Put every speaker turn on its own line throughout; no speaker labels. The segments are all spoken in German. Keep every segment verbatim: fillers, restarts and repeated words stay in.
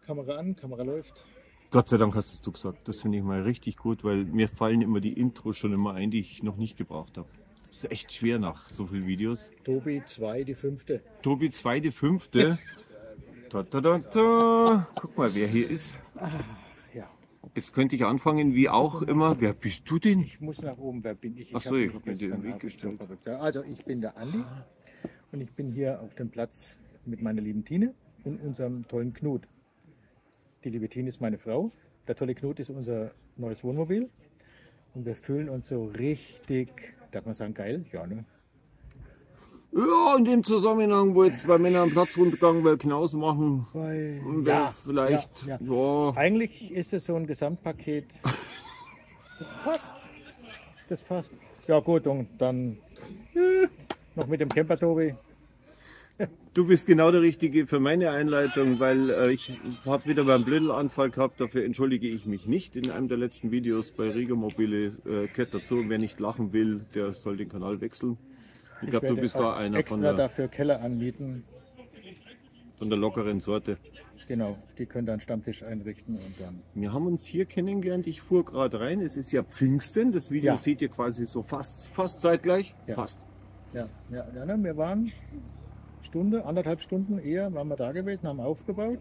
Kamera an, Kamera läuft.
Gott sei Dank hast es du gesagt. Das finde ich mal richtig gut, weil mir fallen immer die Intros schon immer ein, die ich noch nicht gebraucht habe. Das ist echt schwer nach so vielen Videos.
Tobi zwei, die fünfte.
Tobi zwei, die fünfte. Da, da, da, da. Guck mal, wer hier ist.
Ja.
Jetzt könnte ich anfangen, wie auch immer. Wer bist du denn?
Ich muss nach oben, wer bin ich? ich
Ach so,
hab
ich
mich
habe mir dir den
gestern
Weg gestellt.
auf- Also ich bin der Andi und ich bin hier auf dem Platz mit meiner lieben Tine und unserem tollen Knut. Die liebe Tine ist meine Frau. Der tolle Knut ist unser neues Wohnmobil. Und wir fühlen uns so richtig, darf man sagen, geil? Ja, ne?
Ja, in dem Zusammenhang, wo jetzt zwei Männer am Platz runtergegangen, weil Knaus machen.
Weil,
Ja, vielleicht.
Ja,
Ja,
ja. Eigentlich ist es so ein Gesamtpaket. Das passt. Das passt. Ja gut, und dann noch mit dem Camper Tobi.
Du bist genau der Richtige für meine Einleitung, weil äh, ich habe wieder beim Blödelanfall gehabt. Dafür entschuldige ich mich nicht in einem der letzten Videos bei Riga Mobile. Äh, gehört dazu. Und wer nicht lachen will, der soll den Kanal wechseln. Ich glaube, du
werde
bist
auch
da einer
extra
von der,
dafür Keller anmieten.
von der lockeren Sorte.
Genau, die können dann Stammtisch einrichten und dann.
Wir haben uns hier kennengelernt. Ich fuhr gerade rein. Es ist ja Pfingsten. Das Video
Ja.
seht ihr quasi so fast, fast zeitgleich.
Ja.
Fast.
Ja, ja, ja ne, wir waren Stunde, anderthalb Stunden eher, waren wir da gewesen, haben aufgebaut.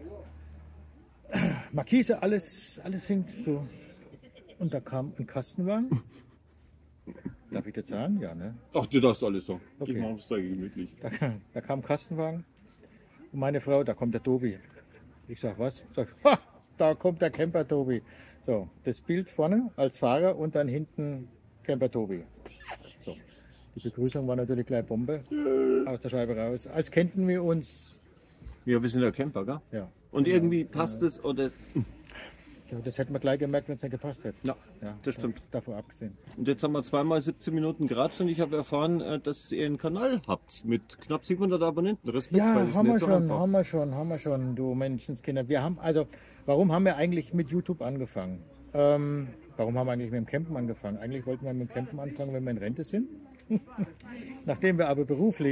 Markise, alles, alles hing so. Und da kam ein Kastenwagen. Darf ich das sagen? Ja, ne?
Ach, du darfst alles so.
Okay.
Ich mache es da gemütlich.
Da, da kam ein Kastenwagen. Und meine Frau, da kommt der Tobi. Ich sag, was? Sag, ha, da kommt der Camper Tobi. So, das Bild vorne als Fahrer und dann hinten Camper Tobi. So. Die Begrüßung war natürlich gleich Bombe. Aus der Scheibe raus. Als kennten wir uns.
Ja, wir sind ja Camper, gell?
Ja.
Und irgendwie passt es oder.
Ja, das hätten wir gleich gemerkt, wenn es nicht gepasst hätte.
Ja,
Ja,
das stimmt.
Davor abgesehen.
Und jetzt haben wir zweimal siebzehn Minuten Graz und ich habe erfahren, äh, dass ihr einen Kanal habt mit knapp siebenhundert Abonnenten. Respekt, weil
Ja,
das
haben wir
nicht so
schon,
einfach.
haben wir schon, haben wir schon, du Menschenskinder. Wir haben, also, warum haben wir eigentlich mit YouTube angefangen? Ähm, warum haben wir eigentlich mit dem Campen angefangen? Eigentlich wollten wir mit dem Campen anfangen, wenn wir in Rente sind. Nachdem wir aber beruflich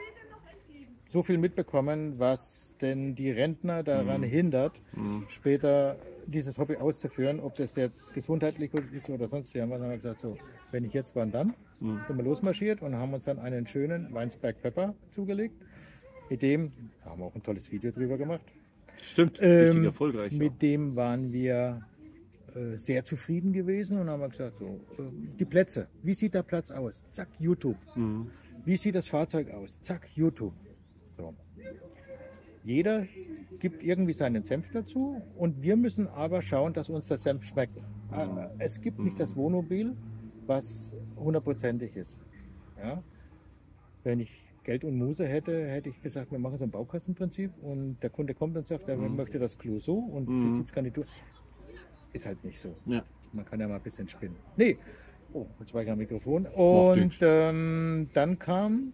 so viel mitbekommen, was denn die Rentner daran
Mhm.
hindert,
Mhm.
später dieses Hobby auszuführen, ob das jetzt gesundheitlich ist oder sonst wie, haben wir dann gesagt, so, wenn ich jetzt war, dann
Mhm.
sind wir losmarschiert und haben uns dann einen schönen Weinsberg Pepper zugelegt. Mit dem haben wir auch ein tolles Video drüber gemacht.
Stimmt, richtig
Ähm,
erfolgreich. ja.
Mit dem waren wir äh, sehr zufrieden gewesen und haben wir gesagt, so, äh, die Plätze, wie sieht der Platz aus? Zack, YouTube.
Mhm.
Wie sieht das Fahrzeug aus? Zack, YouTube. So. Jeder gibt irgendwie seinen Senf dazu und wir müssen aber schauen, dass uns der Senf schmeckt. Äh, Es gibt nicht das Wohnmobil, was hundertprozentig ist. Ja? Wenn ich Geld und Muse hätte, hätte ich gesagt, wir machen so ein Baukastenprinzip und der Kunde kommt und sagt, er
Mhm.
möchte das Klo so und
Mhm.
die Sitzgarnitur. Ist halt nicht so.
Ja.
Man kann ja mal ein bisschen spinnen. Nee, oh, jetzt war ich am Mikrofon.
Macht
Und
nichts.
ähm, dann kam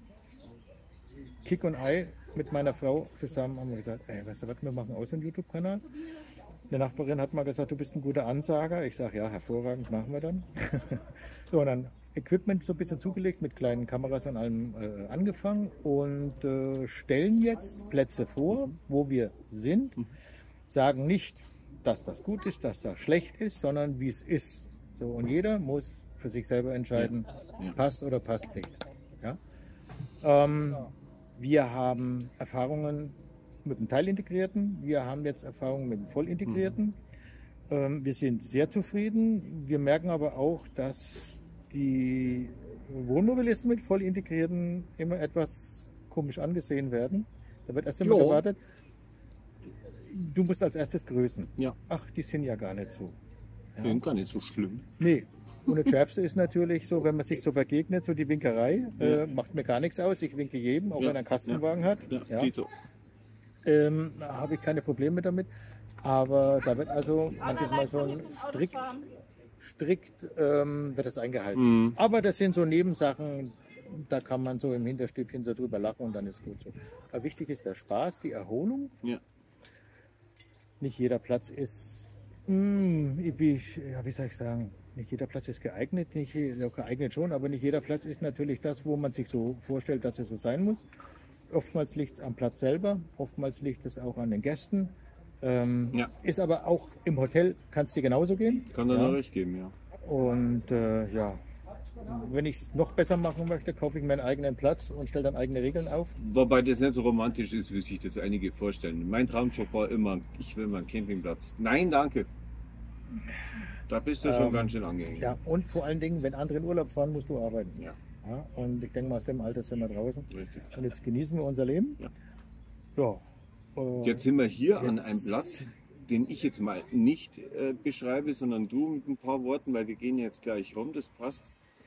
Kick und Ei mit meiner Frau zusammen, haben wir gesagt, ey, weißt du was, wir machen aus einen YouTube-Kanal. Eine Nachbarin hat mal gesagt, du bist ein guter Ansager. Ich sage, ja, hervorragend, machen wir dann. So, und dann Equipment so ein bisschen zugelegt, mit kleinen Kameras und allem äh, angefangen und äh, stellen jetzt Plätze vor, wo wir sind. Sagen nicht, dass das gut ist, dass das schlecht ist, sondern wie es ist. So, und jeder muss für sich selber entscheiden,
Ja.
passt oder passt nicht. Ja? Ähm, wir haben Erfahrungen mit dem Teilintegrierten, wir haben jetzt Erfahrungen mit dem Vollintegrierten. Ähm, wir sind sehr zufrieden. Wir merken aber auch, dass die Wohnmobilisten mit Vollintegrierten immer etwas komisch angesehen werden. Da wird erst immer
Jo.
gewartet, du musst als erstes grüßen.
Ja.
Ach, die sind ja gar nicht so. Ja.
Ja, gar nicht so schlimm.
Nee. Und das Schärfste ist natürlich so, wenn man sich so begegnet, so die Winkerei,
Ja.
äh, macht mir gar nichts aus. Ich winke jedem, auch
Ja.
wenn er einen Kastenwagen hat.
Ja,
Ja.
geht so.
Ähm, da habe ich keine Probleme damit. Aber da wird also manchmal so ein strikt, strikt ähm, wird das eingehalten.
Mhm.
Aber das sind so Nebensachen, da kann man so im Hinterstübchen so drüber lachen und dann ist gut so. Aber wichtig ist der Spaß, die Erholung.
Ja.
Nicht jeder Platz ist, mh, wie, ja, wie soll ich sagen, nicht jeder Platz ist geeignet, nicht ja, geeignet schon, aber nicht jeder Platz ist natürlich das, wo man sich so vorstellt, dass es so sein muss. Oftmals liegt es am Platz selber, oftmals liegt es auch an den Gästen. Ähm,
Ja.
Ist aber auch im Hotel, kann es dir genauso gehen.
Kann da
ja.
noch recht geben, ja.
Und äh, ja, wenn ich es noch besser machen möchte, kaufe ich mir einen eigenen Platz und stelle dann eigene Regeln auf.
Wobei das nicht so romantisch ist, wie sich das einige vorstellen. Mein Traumjob war immer, ich will mal einen Campingplatz. Nein, danke. Da bist du schon
Ähm,
ganz schön angehängt.
Ja, und vor allen Dingen, wenn andere in Urlaub fahren, musst du arbeiten.
Ja.
Ja, und ich denke mal, aus dem Alter sind wir draußen.
Richtig.
Und jetzt genießen wir unser Leben.
Ja.
Ja. Äh,
Jetzt sind wir hier
jetzt-
an einem Platz, den ich jetzt mal nicht äh, beschreibe, sondern du mit ein paar Worten, weil wir gehen jetzt gleich rum, das passt.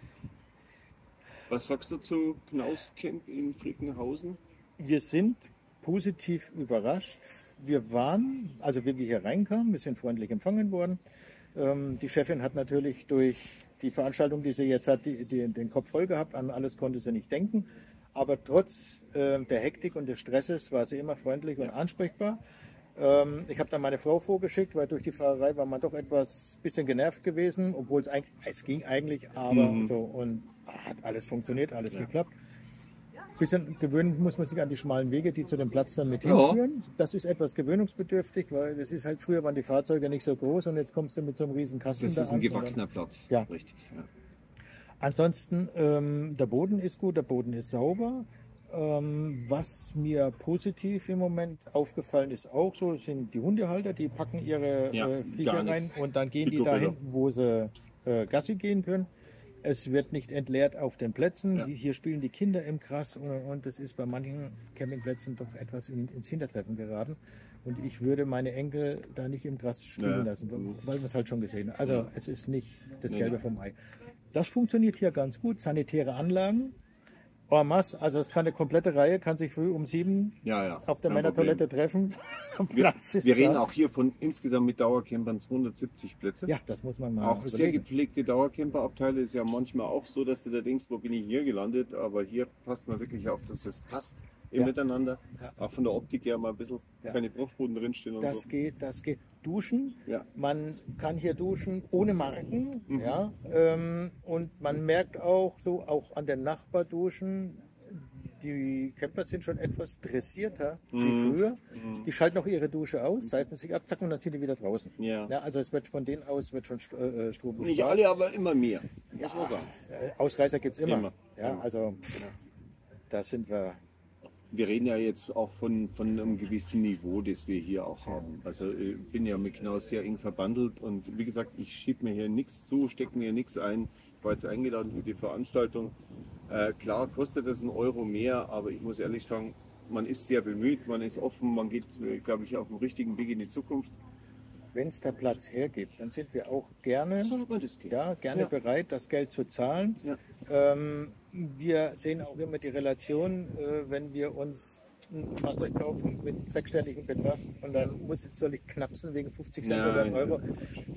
Was sagst du zu Knauscamp in Frickenhausen?
Wir sind positiv überrascht. Wir waren, also wie wir hier reinkamen, wir sind freundlich empfangen worden. Ähm, die Chefin hat natürlich durch die Veranstaltung, die sie jetzt hat, die, die, den Kopf voll gehabt. An alles konnte sie nicht denken. Aber trotz äh, der Hektik und des Stresses war sie immer freundlich und ansprechbar. Ähm, ich habe dann meine Frau vorgeschickt, weil durch die Fahrerei war man doch etwas bisschen genervt gewesen, obwohl es eigentlich, es ging eigentlich, aber
Mhm.
so und hat alles funktioniert, alles
Ja.
geklappt. Bisschen gewöhnen muss man sich an die schmalen Wege, die zu dem Platz dann mit
Ja.
hinführen. Das ist etwas gewöhnungsbedürftig, weil das ist halt früher waren die Fahrzeuge nicht so groß und jetzt kommst du mit so einem riesen Kasten
Das
da
ist ein
an und dann-
gewachsener Platz.
Ja.
Richtig. Ja.
Ansonsten, ähm, der Boden ist gut, der Boden ist sauber. Ähm, was mir positiv im Moment aufgefallen ist, auch so, sind die Hundehalter, die packen ihre
Ja,
äh,
gar
Viecher rein
nichts.
und dann gehen
Die
die dahin,
Gorilla.
wo sie äh, Gassi gehen können. Es wird nicht entleert auf den Plätzen.
Ja.
Die, hier spielen die Kinder im Gras und, und das ist bei manchen Campingplätzen doch etwas in, ins Hintertreffen geraten. Und ich würde meine Enkel da nicht im Gras spielen
Ja.
lassen, weil wir es halt schon gesehen haben. Also
Ja.
es ist nicht das
Nee,
Gelbe
nee.
vom Ei. Das funktioniert hier ganz gut. Sanitäre Anlagen. En masse, also es kann eine komplette Reihe, kann sich früh um sieben
Ja, ja.
auf der
kein
Männertoilette treffen. Am
Wir,
Platz ist
wir reden
da.
auch hier von insgesamt mit Dauercampern zweihundertsiebzig Plätze.
Ja, das muss man mal
Auch sehr
überlegen.
gepflegte Dauercamperabteile ist ja manchmal auch so, dass du da denkst, wo bin ich hier gelandet? Aber hier passt man wirklich auf, dass es passt im
Ja.
Miteinander.
Ja.
Auch von der Optik her mal ein bisschen
Ja.
keine Bruchbuden drinstehen und
Das
so.
geht, das geht. Duschen,
Ja.
man kann hier duschen ohne Marken,
Mhm.
ja, ähm, und man merkt auch so, auch an den Nachbarduschen, die Camper sind schon etwas dressierter wie
Mhm.
früher.
Mhm.
Die schalten auch ihre Dusche aus, seifen sich ab, zack, und dann sind die wieder draußen.
Ja.
Ja, also es wird von denen aus wird schon St- äh, Strom
Nicht
gespart.
alle, aber immer mehr, muss man sagen.
Äh, Ausreißer gibt es immer.
Immer.
Ja,
Immer.
also pff, da sind wir.
Wir reden ja jetzt auch von, von einem gewissen Niveau, das wir hier auch haben. Also ich bin ja mit Knaus sehr eng verbandelt und wie gesagt, ich schiebe mir hier nichts zu, stecke mir nichts ein. Ich war jetzt eingeladen für die Veranstaltung. Äh, klar kostet das einen Euro mehr, aber ich muss ehrlich sagen, man ist sehr bemüht, man ist offen, man geht, äh, glaube ich, auf dem richtigen Weg in die Zukunft.
Wenn es der Platz hergibt, dann sind wir auch gerne,
So hat man das geht.
ja, gerne
Ja.
bereit, das Geld zu zahlen.
Ja.
Ähm, wir sehen auch immer die Relation, äh, wenn wir uns ein Fahrzeug kaufen mit sechsstelligem Betrag und dann muss, soll ich knapsen wegen fünfzig Cent oder
Nein.
einen Euro.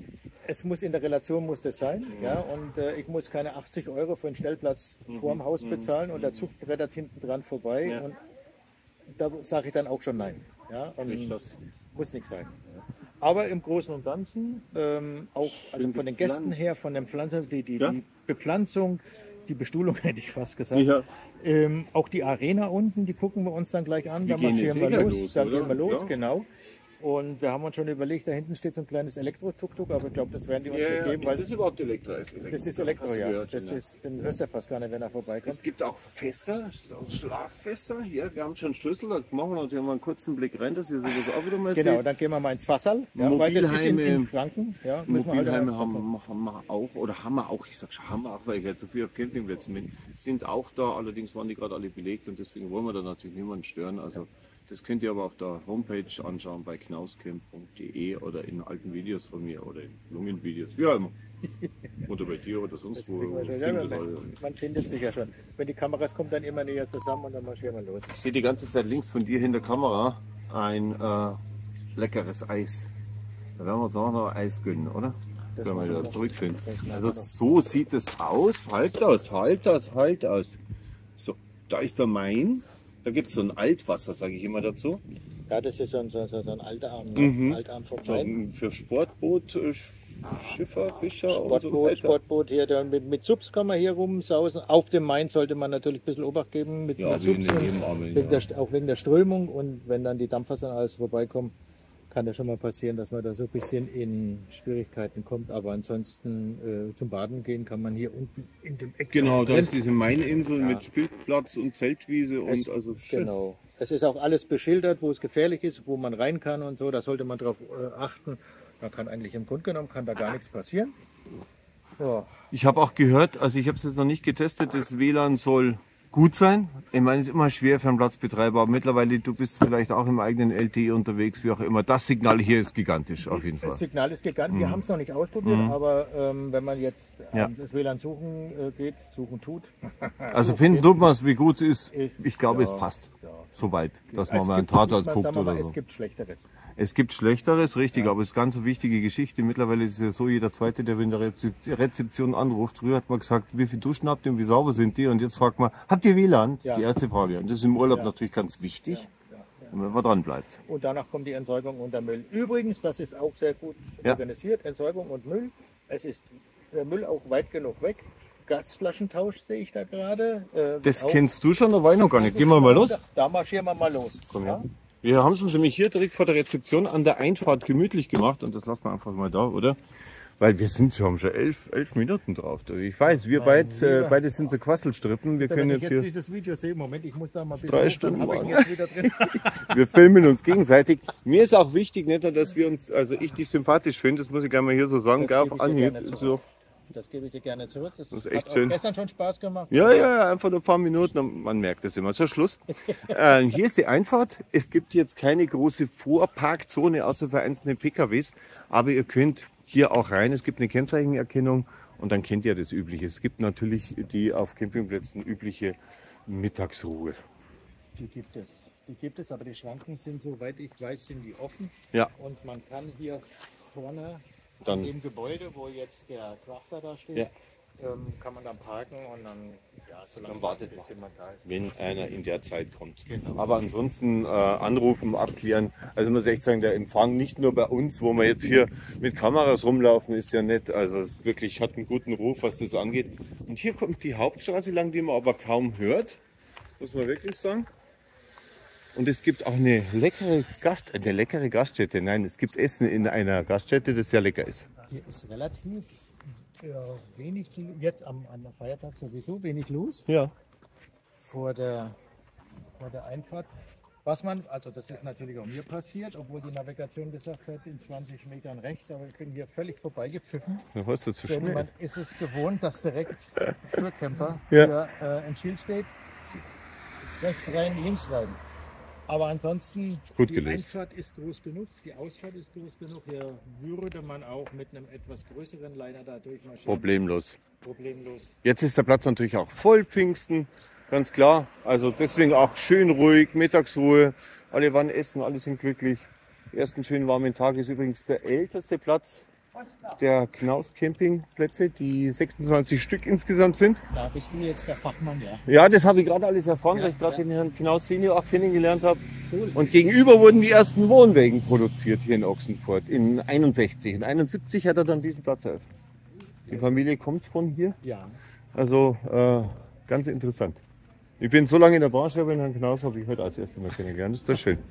Es muss in der Relation muss das sein, ja, und äh, ich muss keine achtzig Euro für einen Stellplatz vorm Haus bezahlen und der Zug brettert hinten dran vorbei
Ja.
und da sage ich dann auch schon nein. Ja, und
Nicht das.
muss nicht sein. Aber im Großen und Ganzen, ähm, auch also
Schön
von den Gästen
gepflanzt.
her, von den Pflanzen, die, die,
Ja.
die Bepflanzung, die Bestuhlung hätte ich fast gesagt.
Ja.
Ähm, auch die Arena unten, die gucken wir uns dann gleich an.
Wir
Da
gehen jetzt
marschieren wir
sicher
los.
los,
da
oder?
gehen wir los,
Ja.
genau. Und wir haben uns schon überlegt, da hinten steht so ein kleines Elektro-Tuk-Tuk, aber ich glaube, das werden die uns
Ja,
nicht
ja.
geben,
Ist
weil
das überhaupt Elektro? Ist Elektro.
das ist Elektro,
Hast du
ja.
gehört,
Das
ja.
ist, den hörst du ja fast gar nicht, wenn er vorbeikommt.
Es gibt auch Fässer, so Schlaffässer. Hier, wir haben schon Schlüssel. Da machen wir natürlich mal einen kurzen Blick rein, dass ihr sowas auch wieder mal
Genau,
seht.
dann gehen wir mal ins Fassal, ja, weil das ist in, in
Mobilheime-
Franken. Ja, müssen wir halt
Mobilheime
mal ins Fassal.
haben, haben wir auch, oder haben wir auch, ich sag schon, haben wir auch, weil ich halt so viel auf Campingplätzen bin, sind auch da, allerdings waren die gerade alle belegt und deswegen wollen wir da natürlich niemanden stören. Also das könnt ihr aber auf der Homepage anschauen bei knauscamp punkt de oder in alten Videos von mir oder in jungen Videos, wie auch immer. Oder bei dir oder sonst
Das
wo.
kriegen wir schon.
Kriegen
Ja,
wir das
man,
alle.
man findet sich ja schon. Wenn die Kameras kommen dann immer näher zusammen und dann marschieren wir los.
Ich sehe die ganze Zeit links von dir hinter der Kamera ein äh, leckeres Eis. Da werden wir uns auch noch Eis gönnen, oder?
Das
Wenn wir
machen
wieder
wir.
zurückfinden.
Das machen
Also
wir.
so sieht es aus. Halt das, halt das, halt das. So, da ist der Main. Da gibt es so ein Altwasser, sage ich immer dazu.
Ja, das ist so ein, so, so so ein Altarm, ne?
Mhm.
Altarm vom
So,
Main.
für Sportboot, äh, Schiffer, Fischer und so
Sportboot,
weiter.
Sportboot hier, dann mit, mit Subs kann man hier rumsausen. Auf dem Main sollte man natürlich ein bisschen Obacht geben mit,
Ja,
mit
wie in
Subs,
den
und
Nebenarmen,
wegen
ja.
der, auch wegen der Strömung und wenn dann die Dampfer dann alles vorbeikommen, kann das schon mal passieren, dass man da so ein bisschen in Schwierigkeiten kommt. Aber ansonsten äh, zum Baden gehen kann man hier unten in dem Eck.
Genau, da
drin.
ist diese Maininsel
Ja.
mit Spielplatz und Zeltwiese und
Es,
also schön.
genau. Es ist auch alles beschildert, wo es gefährlich ist, wo man rein kann und so. Da sollte man drauf äh, achten. Da kann eigentlich im Grunde genommen kann da gar nichts passieren. Ja.
Ich habe auch gehört, also ich habe es jetzt noch nicht getestet, das W L A N soll gut sein. Ich meine, es ist immer schwer für einen Platzbetreiber, aber mittlerweile, du bist vielleicht auch im eigenen L T E unterwegs, wie auch immer. Das Signal hier ist gigantisch, auf jeden Fall.
Das Signal ist gigantisch. Wir
Mhm.
haben es noch nicht ausprobiert,
Mhm.
aber ähm, wenn man jetzt
Ja.
ähm, das W L A N suchen äh, geht, suchen tut.
Also finden tut man es, wie gut es ist.
Ist-
Ich glaube,
ja,
es passt.
ja.
Soweit, dass
Es
man mal einen
gibt- muss
Tatort
man-
guckt
sagen wir mal,
oder
Es
so.
gibt Schlechteres.
Es gibt Schlechteres, richtig,
Ja.
aber es ist ganz eine wichtige Geschichte. Mittlerweile ist es ja so, jeder Zweite, der in der Rezep- Rezeption anruft, früher hat man gesagt, wie viel Duschen habt ihr und wie sauber sind die? Und jetzt fragt man, habt ihr W L A N? Das
Ja.
ist die erste Frage. Und das ist im Urlaub
Ja.
natürlich ganz wichtig,
Ja, ja.
wenn man dran bleibt.
Und danach kommt die Entsorgung und der Müll. Übrigens, das ist auch sehr gut
Ja.
organisiert, Entsorgung und Müll. Es ist der Müll auch weit genug weg. Gasflaschentausch sehe ich da gerade. Äh,
Das
auch-
kennst du schon, da war ich noch gar nicht. Gehen wir mal los.
Da marschieren wir mal los.
Komm
Ja?
her. Wir haben es uns nämlich hier direkt vor der Rezeption an der Einfahrt gemütlich gemacht und das lassen wir einfach mal da, oder? Weil wir sind schon schon elf, elf Minuten drauf. Ich weiß, wir
Mein
beid, äh,
Lieber.
beide sind so Quasselstrippen. Wir
Wenn
können
ich
jetzt
jetzt
hier,
dieses Video sehe, Moment, ich muss da mal ein bisschen
Drei
hoch, dann
Stunden
habe ich ihn
lang.
jetzt wieder drin.
wir filmen uns gegenseitig. Mir ist auch wichtig, nicht, dass wir uns, also ich dich sympathisch finde, das muss ich gerne mal hier so sagen,
Das
gell,
gebe
auf
ich dir
Anhieb.
gerne
Ist
zurück.
so,
Das gebe ich dir gerne zurück. Das,
Das ist echt
hat auch
schön.
gestern schon Spaß gemacht.
ja, ja, ja, einfach nur ein paar Minuten, und man merkt es immer. Zum Schluss. äh, hier ist die Einfahrt. Es gibt jetzt keine große Vorparkzone, außer für einzelne P K Ws. Aber ihr könnt hier auch rein. Es gibt eine Kennzeichenerkennung und dann kennt ihr das Übliche. Es gibt natürlich die auf Campingplätzen übliche Mittagsruhe.
Die gibt es. Die gibt es, aber die Schranken sind, soweit ich weiß, sind die offen.
Ja,
Und man kann hier vorne
Dann-
im Gebäude, wo jetzt der Crafter da steht,
Ja.
ähm, kann man dann parken und dann, ja, solange
Dann wartet
bis jemand da ist.
wenn einer in der Zeit kommt.
Genau.
Aber ansonsten äh, anrufen, abklären. Also muss ich echt sagen, der Empfang nicht nur bei uns, wo wir jetzt hier mit Kameras rumlaufen, ist ja nett. Also es wirklich hat einen guten Ruf, was das angeht. Und hier kommt die Hauptstraße lang, die man aber kaum hört, muss man wirklich sagen. Und es gibt auch eine leckere Gast, eine leckere Gaststätte. Nein, es gibt Essen in einer Gaststätte, das sehr lecker ist.
Hier ist relativ ja, wenig, jetzt am, an der Feiertag sowieso wenig los
Ja.
vor der, vor der Einfahrt. Was man, also das ist natürlich auch mir passiert, obwohl die Navigation gesagt hat, in zwanzig Metern rechts, aber ich bin hier völlig vorbeigepfiffen.
Da warst du zu
Denn
schnell.
man ist es gewohnt, dass direkt für Camper
Ja.
für, äh, ein Schild steht, rechts rein, links rein. Aber ansonsten,
Gut
die
gelöst.
Einfahrt ist groß genug, die Ausfahrt ist groß genug. Hier würde man auch mit einem etwas größeren Liner da durchmarschieren.
Problemlos.
Problemlos.
Jetzt ist der Platz natürlich auch voll Pfingsten, ganz klar. Also deswegen auch schön ruhig, Mittagsruhe. Alle waren essen, alle sind glücklich. Die ersten schönen warmen Tag ist übrigens der älteste Platz der Knaus Campingplätze, die sechsundzwanzig Stück insgesamt sind.
Da bist du jetzt der Fachmann, ja.
Ja, das habe ich gerade alles erfahren,
Ja,
weil ich gerade
ja.
den Herrn Knaus Senior auch kennengelernt habe.
Cool.
Und gegenüber wurden die ersten Wohnwägen produziert hier in Ochsenfurt in einundsechzig. In einundsiebzig hat er dann diesen Platz eröffnet. Die Familie kommt von hier.
Ja.
Also äh, ganz interessant. Ich bin so lange in der Branche, aber den Herrn Knaus habe ich heute als erstes Mal kennengelernt. Das ist doch schön.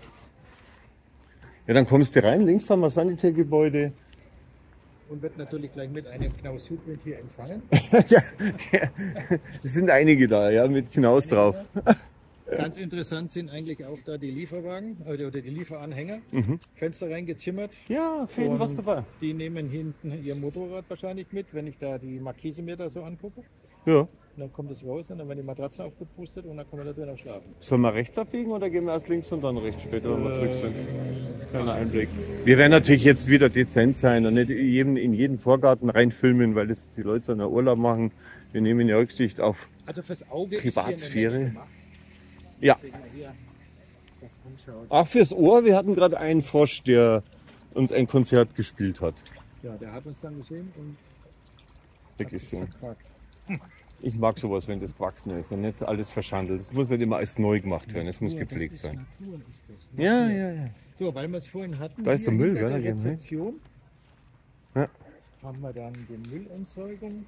Ja, dann kommst du rein. Links haben wir Sanitärgebäude.
Und wird natürlich gleich mit einem Knaus Hubwind hier empfangen.
ja, ja, es sind einige da, ja, mit Knaus drauf.
Ganz interessant sind eigentlich auch da die Lieferwagen äh, oder die Lieferanhänger.
Mhm.
Fenster reingezimmert.
Ja, für jeden was
Und
dabei.
Die nehmen hinten ihr Motorrad wahrscheinlich mit, wenn ich da die Markise mir da so angucke.
Ja.
Und dann kommt es raus und dann werden die Matratzen aufgepustet und dann kann man da drin auch schlafen.
Sollen wir rechts abbiegen oder gehen wir erst links und dann rechts später, wenn wir zurück sind? Kleiner Einblick. Wir werden natürlich jetzt wieder dezent sein und nicht jedem, in jeden Vorgarten reinfilmen, weil das die Leute dann Urlaub machen. Wir nehmen ja Rücksicht auf.
Also fürs Auge
Privatsphäre.
ist hier eine Menge gemacht.
Ja.
Deswegen mal hier das anschauen.
Auch fürs Ohr, wir hatten gerade einen Frosch, der uns ein Konzert gespielt hat.
Ja, der hat uns dann gesehen und
Wirklich
hat sich
schön.
verquakt.
Ich mag sowas, wenn das gewachsen ist und nicht alles verschandelt. Es muss nicht immer alles neu gemacht werden, es muss
Natur,
gepflegt
das ist
sein.
Natur ist das.
Ja,
Natur.
ja, ja.
So, weil wir es vorhin hatten,
Da ist
hier
der Müll,
hinter
gell,
der
da gehen wir hin.
Rezeption
Ja.
haben wir dann die Müllentsorgung.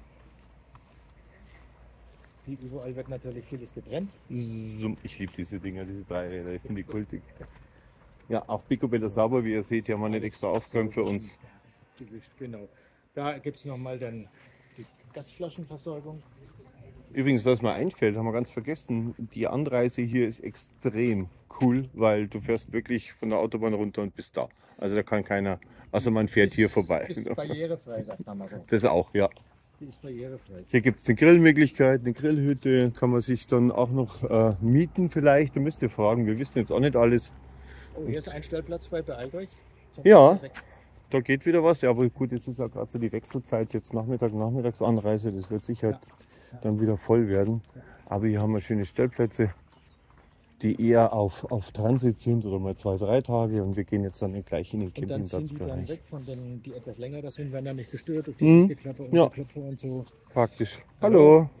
Die überall wird natürlich vieles getrennt.
So, ich liebe diese Dinger, diese Dreiräder, ich finde die kultig. Ja, auch Picobello sauber, wie ihr seht, die haben wir nicht extra aufgeräumt für uns.
Gewischt, genau. Da gibt es nochmal dann die Gasflaschenversorgung.
Übrigens, was mir einfällt, haben wir ganz vergessen, die Anreise hier ist extrem cool, weil du fährst wirklich von der Autobahn runter und bist da. Also da kann keiner, also man fährt hier vorbei.
Ist barrierefrei, sagt man so.
Das auch, ja.
Die ist barrierefrei.
Hier gibt es eine Grillmöglichkeit, eine Grillhütte, kann man sich dann auch noch äh, mieten vielleicht. Da müsst ihr fragen, wir wissen jetzt auch nicht alles.
Oh, hier ist ein Stellplatz frei, beeilt euch.
Ja, da geht wieder was. Ja, aber gut, jetzt ist ja gerade so die Wechselzeit, jetzt Nachmittag, Nachmittagsanreise, das wird sicher ja. dann wieder voll werden. Aber hier haben wir schöne Stellplätze, die eher auf, auf Transit sind oder mal zwei, drei Tage. Und wir gehen jetzt dann gleich in den Campingplatzbereich.
Und dann sind die dann weg von denen, die etwas länger da sind, werden dann nicht gestört durch dieses mhm. Geklapper und
ja.
Geklopfer und so.
Praktisch. Hallo.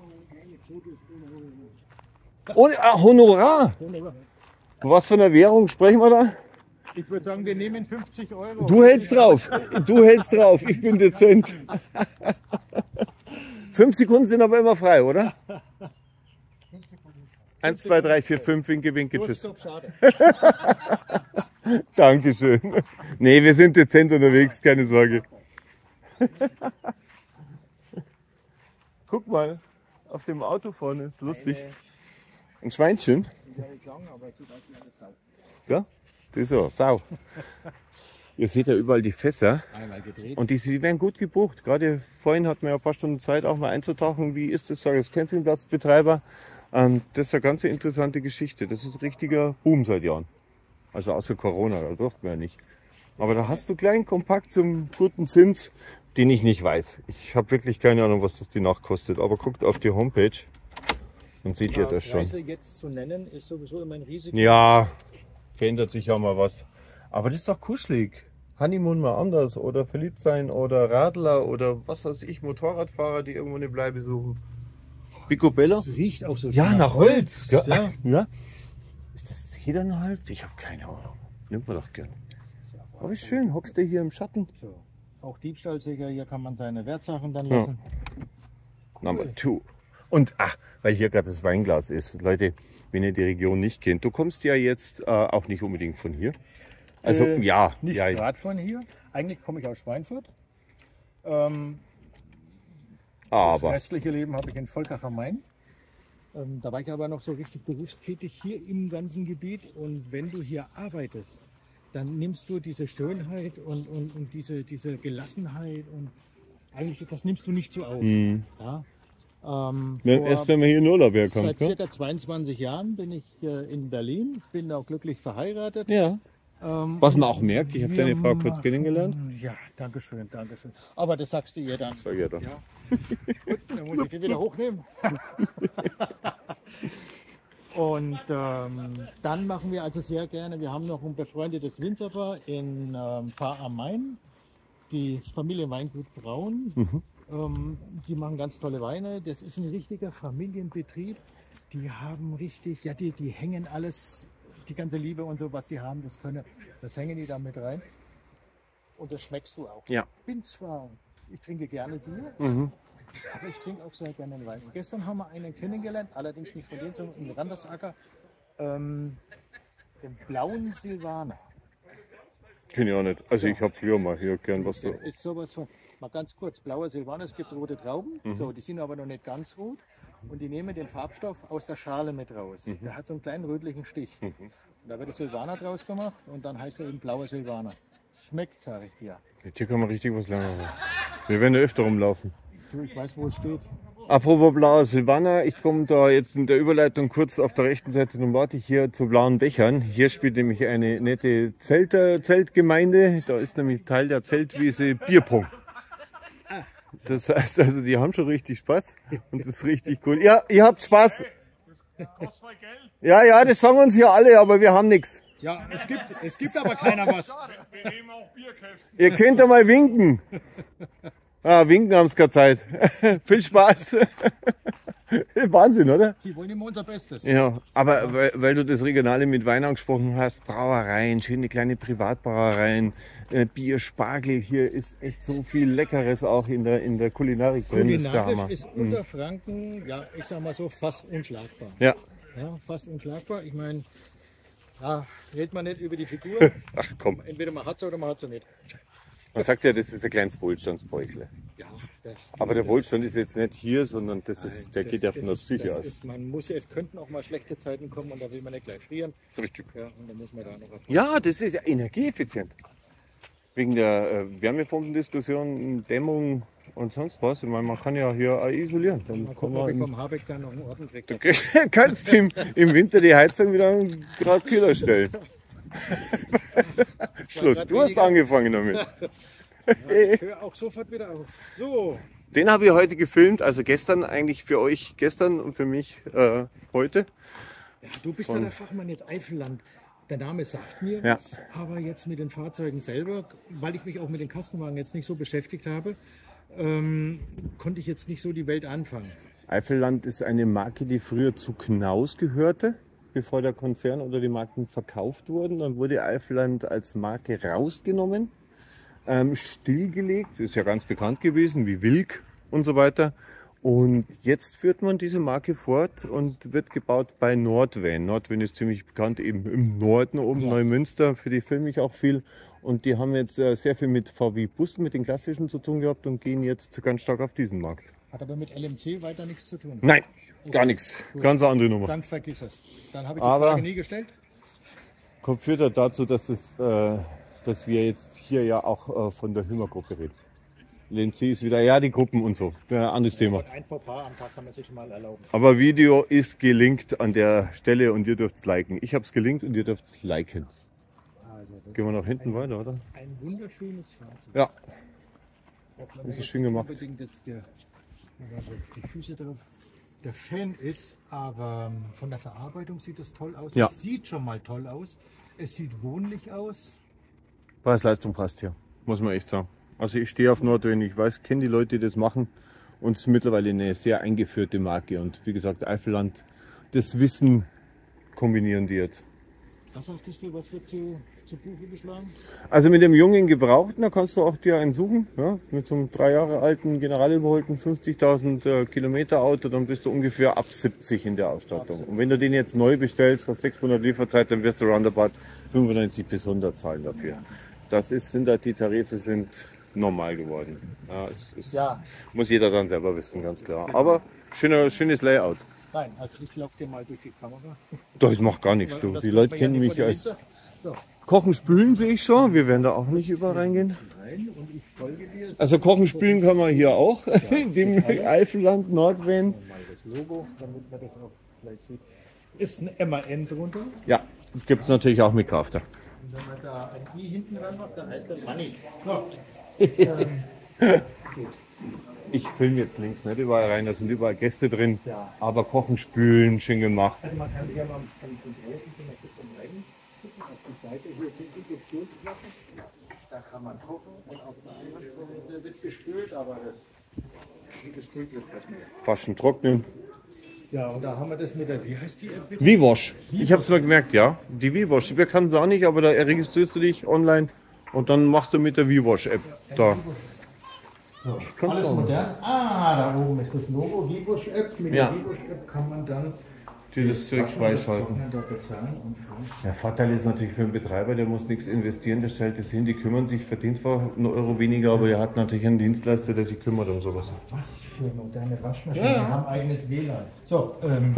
Oh, ah, Honorar. Honorar. Was für eine Währung sprechen wir da?
Ich würde sagen, wir nehmen fünfzig Euro.
Du hältst drauf. Du hältst drauf. Ich bin dezent. Fünf Sekunden sind aber immer frei, oder? Eins, zwei, drei, vier, fünf, winke, winke, tschüss. Stopp, schade. Dankeschön. Nee, wir sind dezent unterwegs, keine Sorge. Guck mal, auf dem Auto vorne ist lustig. Ein Schweinchen. Ja, das ist ja Sau. Ihr seht ja überall die Fässer. Und die, die werden gut gebucht. Gerade vorhin hatten wir ja ein paar Stunden Zeit, auch mal einzutauchen. Wie ist das, sage ich als Campingplatzbetreiber? Ähm, das ist eine ganz interessante Geschichte. Das ist ein richtiger Boom seit Jahren. Also außer Corona, da durften wir ja nicht. Aber da hast du klein, kompakt zum guten Zins, den ich nicht weiß. Ich habe wirklich keine Ahnung, was das die Nacht kostet. Aber guckt auf die Homepage und seht ihr das schon.
Preise jetzt zu nennen, ist sowieso immer ein Risiko.
Ja, verändert sich ja mal was. Aber das ist doch kuschelig. Honeymoon mal anders oder verliebt sein oder Radler oder was weiß ich, Motorradfahrer, die irgendwo eine Bleibe suchen. Picobello?
Das riecht auch so
ja, nach Holz. Holz.
Ja.
Ja. Ist das Zedernholz? Ich habe keine Ahnung. Nimmt man doch gern. Aber ist schön, hockst du hier im Schatten.
So. Auch diebstahlsicher, hier kann man seine Wertsachen dann lassen.
Ja. Cool. Number two. Und ach, weil hier gerade das Weinglas ist. Leute, wenn ihr die Region nicht kennt, du kommst ja jetzt äh, auch nicht unbedingt von hier. Also äh, ja.
Nicht
ja,
gerade von hier. Eigentlich komme ich aus Schweinfurt. Ähm,
aber
das restliche Leben habe ich in Volkach am Main. Ähm, da war ich aber noch so richtig berufstätig hier im ganzen Gebiet. Und wenn du hier arbeitest, dann nimmst du diese Schönheit und, und, und diese, diese Gelassenheit und eigentlich, das nimmst du nicht so auf. Mhm. Ja? Ähm,
vor, Erst wenn man hier in Urlaub herkommt.
Seit circa zweiundzwanzig Jahren bin ich äh, in Berlin, bin auch glücklich verheiratet.
Ja.
Ähm,
Was man auch merkt, ich habe deine Frau kurz kennengelernt.
Ja, danke schön, danke schön. Aber das sagst du ihr dann.
Sag ich dann.
Ja. Gut, dann muss ich die wieder hochnehmen. Und ähm, dann machen wir also sehr gerne, wir haben noch ein befreundetes Winzerpaar in ähm, Fahr am Main, die Familienweingut Braun.
Mhm.
Ähm, die machen ganz tolle Weine. Das ist ein richtiger Familienbetrieb. Die haben richtig, ja, die, die hängen alles, die ganze Liebe und so, was die haben, das können, das hängen die da mit rein. Und das schmeckst du auch.
Ja.
Ich bin zwar, ich trinke gerne Bier,
mhm.
aber ich trinke auch sehr gerne Wein. Und gestern haben wir einen kennengelernt, allerdings nicht von denen, sondern in Randersacker, ähm, den blauen Silvaner.
Kenne ich auch nicht. Also ja. Ich habe früher mal hier gern was da.
Ist sowas von, mal ganz kurz, blauer Silvaner, es gibt rote Trauben, mhm. so, die sind aber noch nicht ganz rot. Und die nehmen den Farbstoff aus der Schale mit raus. Mhm. Der hat so einen kleinen rötlichen Stich. Mhm. Und da wird der Silvaner draus gemacht und dann heißt er eben blauer Silvaner. Schmeckt, sage ich dir.
Hier kann man richtig was lernen. Wir werden ja öfter rumlaufen.
Du, ich weiß, wo es steht.
Apropos blauer Silvaner, ich komme da jetzt in der Überleitung kurz auf der rechten Seite, nun warte ich hier zu Blauen Bechern. Hier spielt nämlich eine nette Zelter, Zeltgemeinde. Da ist nämlich Teil der Zeltwiese Bierpong. Das heißt also, die haben schon richtig Spaß und das ist richtig cool. Ja, ihr habt Spaß. Ja, ja, das sagen uns hier alle, aber wir haben nichts.
Ja, es gibt, es gibt aber keiner was.
Wir nehmen auch Bierkästen.
Ihr könnt ja mal winken. Ah, winken haben sie keine Zeit. Viel Spaß. Wahnsinn, oder?
Die wollen immer unser Bestes.
Ja, aber weil, weil du das Regionale mit Wein angesprochen hast, Brauereien, schöne kleine Privatbrauereien, äh, Bier, Spargel, hier ist echt so viel Leckeres auch in der, in der Kulinarik drin.
Kulinarisch ist, ist Unterfranken, ja, ich sag mal so, fast unschlagbar.
Ja.
Ja, fast unschlagbar. Ich meine, Ja, redet man nicht über die Figur.
Ach komm,
Entweder man hat es oder man hat es nicht.
man sagt ja, das ist ein kleines Wohlstandsbäuchle.
Ja, das,
Aber der
das-
Wohlstand ist jetzt nicht hier, sondern das ist, der
das
geht ja von der
ist-
Psyche
das
aus.
Ist, man muss, es könnten auch mal schlechte Zeiten kommen und da will man nicht gleich frieren.
Richtig.
Ja, und dann muss man da noch was
Ja, das ist ja energieeffizient. Wegen der äh, Wärmepumpendiskussion, Dämmung und sonst was. Ich meine, man kann ja hier auch isolieren. Dann
Mal
kann
gucken, ob ich
man
vom Habeck dann noch einen Orden kriege.
du kannst im, im Winter die Heizung wieder einen Grad kühler stellen. Schluss,
Grad
du hast
weniger.
angefangen damit.
Ich höre auch sofort wieder auf. So,
Den habe ich heute gefilmt, also gestern eigentlich für euch gestern und für mich äh, heute.
ja, du bist ja der Fachmann jetzt Eifelland. Der Name sagt mir
Ja.
was, aber jetzt mit den Fahrzeugen selber, weil ich mich auch mit den Kastenwagen jetzt nicht so beschäftigt habe, ähm, konnte ich jetzt nicht so die Welt anfangen.
Eifelland ist eine Marke, die früher zu Knaus gehörte, bevor der Konzern oder die Marken verkauft wurden. Dann wurde Eifelland als Marke rausgenommen, ähm, stillgelegt, ist ja ganz bekannt gewesen, wie Wilk und so weiter. Und jetzt führt man diese Marke fort und wird gebaut bei Nordvan. Nordvan ist ziemlich bekannt, eben im Norden oben,
Ja.
Neumünster, für die filme ich auch viel. Und die haben jetzt äh, sehr viel mit V W-Bussen, mit den klassischen zu tun gehabt und gehen jetzt ganz stark auf diesen Markt.
Hat aber mit L M C weiter nichts zu tun.
Nein, gar nichts. Ganz eine andere Nummer.
Dann vergiss es. Dann habe ich die
Aber-
Frage nie gestellt.
Kommt führt ja dazu, dass, es, äh, dass wir jetzt hier ja auch äh, von der Hümmer-Gruppe reden. L M C ist wieder, ja, die Gruppen und so. Ja, anderes Thema.
Ein Fauxpas am Tag kann man sich mal erlauben.
Aber Video ist gelinkt an der Stelle und ihr dürft es liken. Ich habe es gelinkt und ihr dürft es liken.
Also, das
Gehen wir nach hinten weiter, oder?
ist ein wunderschönes Fahrzeug.
Ja,
Auch wenn
das
man
ist
jetzt
schön gemacht.
unbedingt jetzt der, also die Füße drauf, der Fan ist, aber ähm, von der Verarbeitung sieht es toll aus.
Ja.
Es sieht schon mal toll aus. Es sieht wohnlich aus.
Preis-Leistung passt hier, muss man echt sagen. Also ich stehe auf Nordrhein, ich weiß, kenne die Leute, die das machen und es ist mittlerweile eine sehr eingeführte Marke. Und wie gesagt, Eifelland, das Wissen kombinieren die jetzt.
Was sagtest du, was wird zu, zu Buche geschlagen?
Also mit dem jungen Gebrauchten, da kannst du auch dir einen suchen. Ja? Mit so einem drei Jahre alten, generalüberholten fünfzigtausend äh, Kilometer Auto, dann bist du ungefähr ab siebzig in der Ausstattung. Und wenn du den jetzt neu bestellst, hast sechs Monate Lieferzeit, dann wirst du roundabout fünfundneunzig bis hundert zahlen dafür. Das ist, sind halt die Tarife sind normal geworden. Ja, es, es
Ja.
muss jeder dann selber wissen, ganz klar. Aber schöner, schönes Layout.
Nein, also ich laufe dir mal durch die Kamera.
Doch, ich mache gar nichts. Du.
Das
Die
macht
Leute
man ja
kennen
nicht
mich
vor dem
als
Winter. So,
Kochen, Spülen sehe ich schon. Wir werden da auch nicht überall reingehen.
rein und ich folge dir.
Also Kochen, Spülen kann man hier auch. Dem Eifelland, Nordvan.
Mal das Logo, damit man das auch gleich sieht. Ist ein M A N drunter.
Ja, gibt es natürlich auch mit Krafter.
Und wenn man da ein I hinten dran macht, dann heißt das Money. So.
Ich filme jetzt links nicht überall rein, da sind überall Gäste drin.
Ja.
Aber Kochen, Spülen, schön gemacht.
Also man kann hier mal von von draußen schon ein bisschen rein gucken. Auf die Seite hier sind Induktionsplatten. Da kann man kochen und auf der anderen Seite wird gespült, aber das wie gespült wird das mehr.
Waschen, trocknen.
Ja, und da haben wir das mit der, wie heißt die App bitte?
Vivosh. Ich habe es mal gemerkt, ja. Die Vivosh. Wir kannten es auch nicht, aber da registrierst du dich online und dann machst du mit der Vivosh-App da.
So,
Schon
alles
so.
modern. Ah, da oben ist das Logo Vivosh App. Mit
Ja.
der Vivosh App kann man dann
Dieses Zeug
Waschen und das
freischalten.
Trocknen da bezahlen und für
Der Vorteil ist natürlich für den Betreiber, der muss nichts investieren, der stellt das hin, die kümmern sich, verdient zwar einen Euro weniger, aber er hat natürlich einen Dienstleister, der sich kümmert um sowas.
was für moderne Waschmaschinen. Wir haben eigenes W L A N. So, ähm,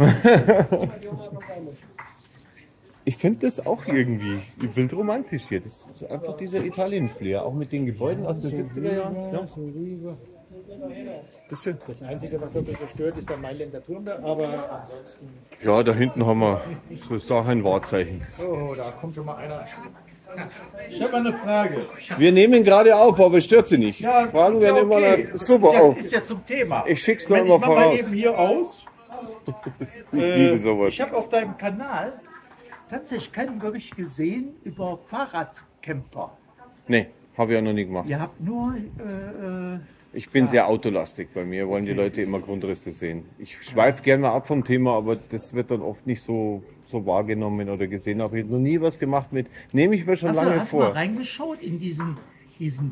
Ich finde das auch irgendwie wild romantisch hier. Das ist einfach dieser Italien-Flair, auch mit den Gebäuden aus den siebziger Jahren. Ja,
so rüber.
das ist schön.
Das Einzige, was so ein bisschen stört, ist der Mailänder Turm da, aber ansonsten.
Ja, da hinten haben wir so Sachen, ein Wahrzeichen.
Oh, da kommt schon mal einer. Ich habe eine Frage.
Wir nehmen gerade auf, aber es stört sie nicht.
Ja,
Fragen werden
ja,
immer
okay.
nach. Super,
ist ja,
oh.
ist ja zum Thema.
Ich schick's noch
Wenn
immer
ich mach mal
voraus.
eben hier aus.
Ich liebe sowas.
Ich habe auf deinem Kanal tatsächlich keinen Bericht gesehen über Fahrradcamper.
Nee, habe ich auch noch nie gemacht.
Ihr habt nur äh, äh,
Ich bin sehr autolastig. Bei mir wollen die Leute immer Grundrisse sehen. Ich schweife gerne mal ab vom Thema, aber das wird dann oft nicht so, so wahrgenommen oder gesehen. Aber ich habe noch nie was gemacht mit. Nehme ich mir schon
hast, du,
lange
hast du mal
vor.
reingeschaut in diesen, diesen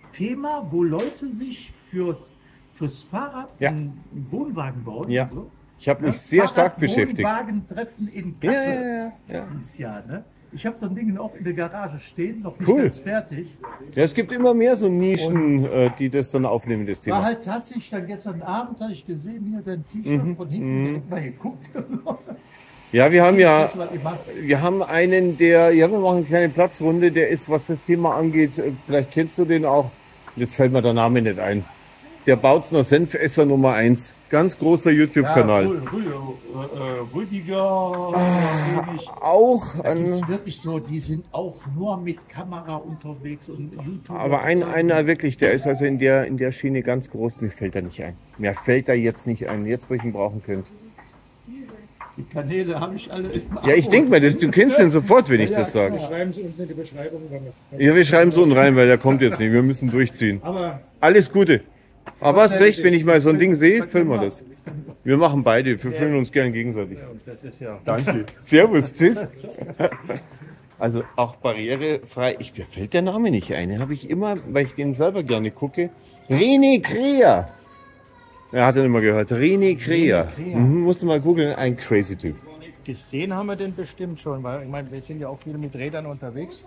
Fahrradcamper-Thema, wo Leute sich fürs, fürs Fahrrad
Ja.
einen Wohnwagen bauen?
Ja.
und so?
Ich habe mich sehr stark beschäftigt.
Wohnwagentreffen in
Ja,
Kassel
ja, ja, ja.
dieses Jahr. Ne? Ich habe so ein Ding auch in der Garage stehen, noch nicht
Cool.
ganz fertig.
Ja, es gibt immer mehr so Nischen, äh, die das dann aufnehmen, das
War
Thema.
halt tatsächlich dann gestern Abend, habe ich gesehen, hier dein T-Shirt
Mhm,
von hinten direkt mal geguckt.
Ja, wir haben ja,
Das, was ihr macht.
wir haben einen, der, ja, wir machen eine kleine Platzrunde, der ist, was das Thema angeht, äh, vielleicht kennst du den auch, jetzt fällt mir der Name nicht ein. Der Bautzner Senfesser Nummer eins. Ganz großer YouTube-Kanal.
Ja, Rü- Rü- äh, Rüdiger. ähnlich.
Auch
Da gibt's
ein,
wirklich so, die sind auch nur mit Kamera unterwegs und YouTube.
aber ein, einer wirklich, der ist also in der, in der Schiene ganz groß. Mir fällt er nicht ein. Mir fällt er jetzt nicht ein. Jetzt, wo ich ihn brauchen könnte.
Die Kanäle habe ich alle im
Ja, ich
Abo.
denke mal, das- du kennst den sofort, wenn ich
Ja,
das sage.
Wir schreiben es unten in die Beschreibung. Wenn wir's-
Ja, wir schreiben so unten rein, weil der kommt jetzt nicht. Wir müssen durchziehen.
Aber
Alles Gute. Aber hast recht, wenn ich mal so ein Ding sehe, filmen wir das. Wir machen beide, wir filmen uns gern gegenseitig.
das ist ja.
Danke. Servus, tschüss. Also auch barrierefrei. Ich, mir fällt der Name nicht ein. Den habe ich immer, weil ich den selber gerne gucke. René Krea. Er hat ihn immer gehört. René Krea. Mhm, musst du mal googeln. Ein crazy Typ.
Gesehen haben wir den bestimmt schon, weil ich meine, wir sind ja auch viel mit Rädern unterwegs.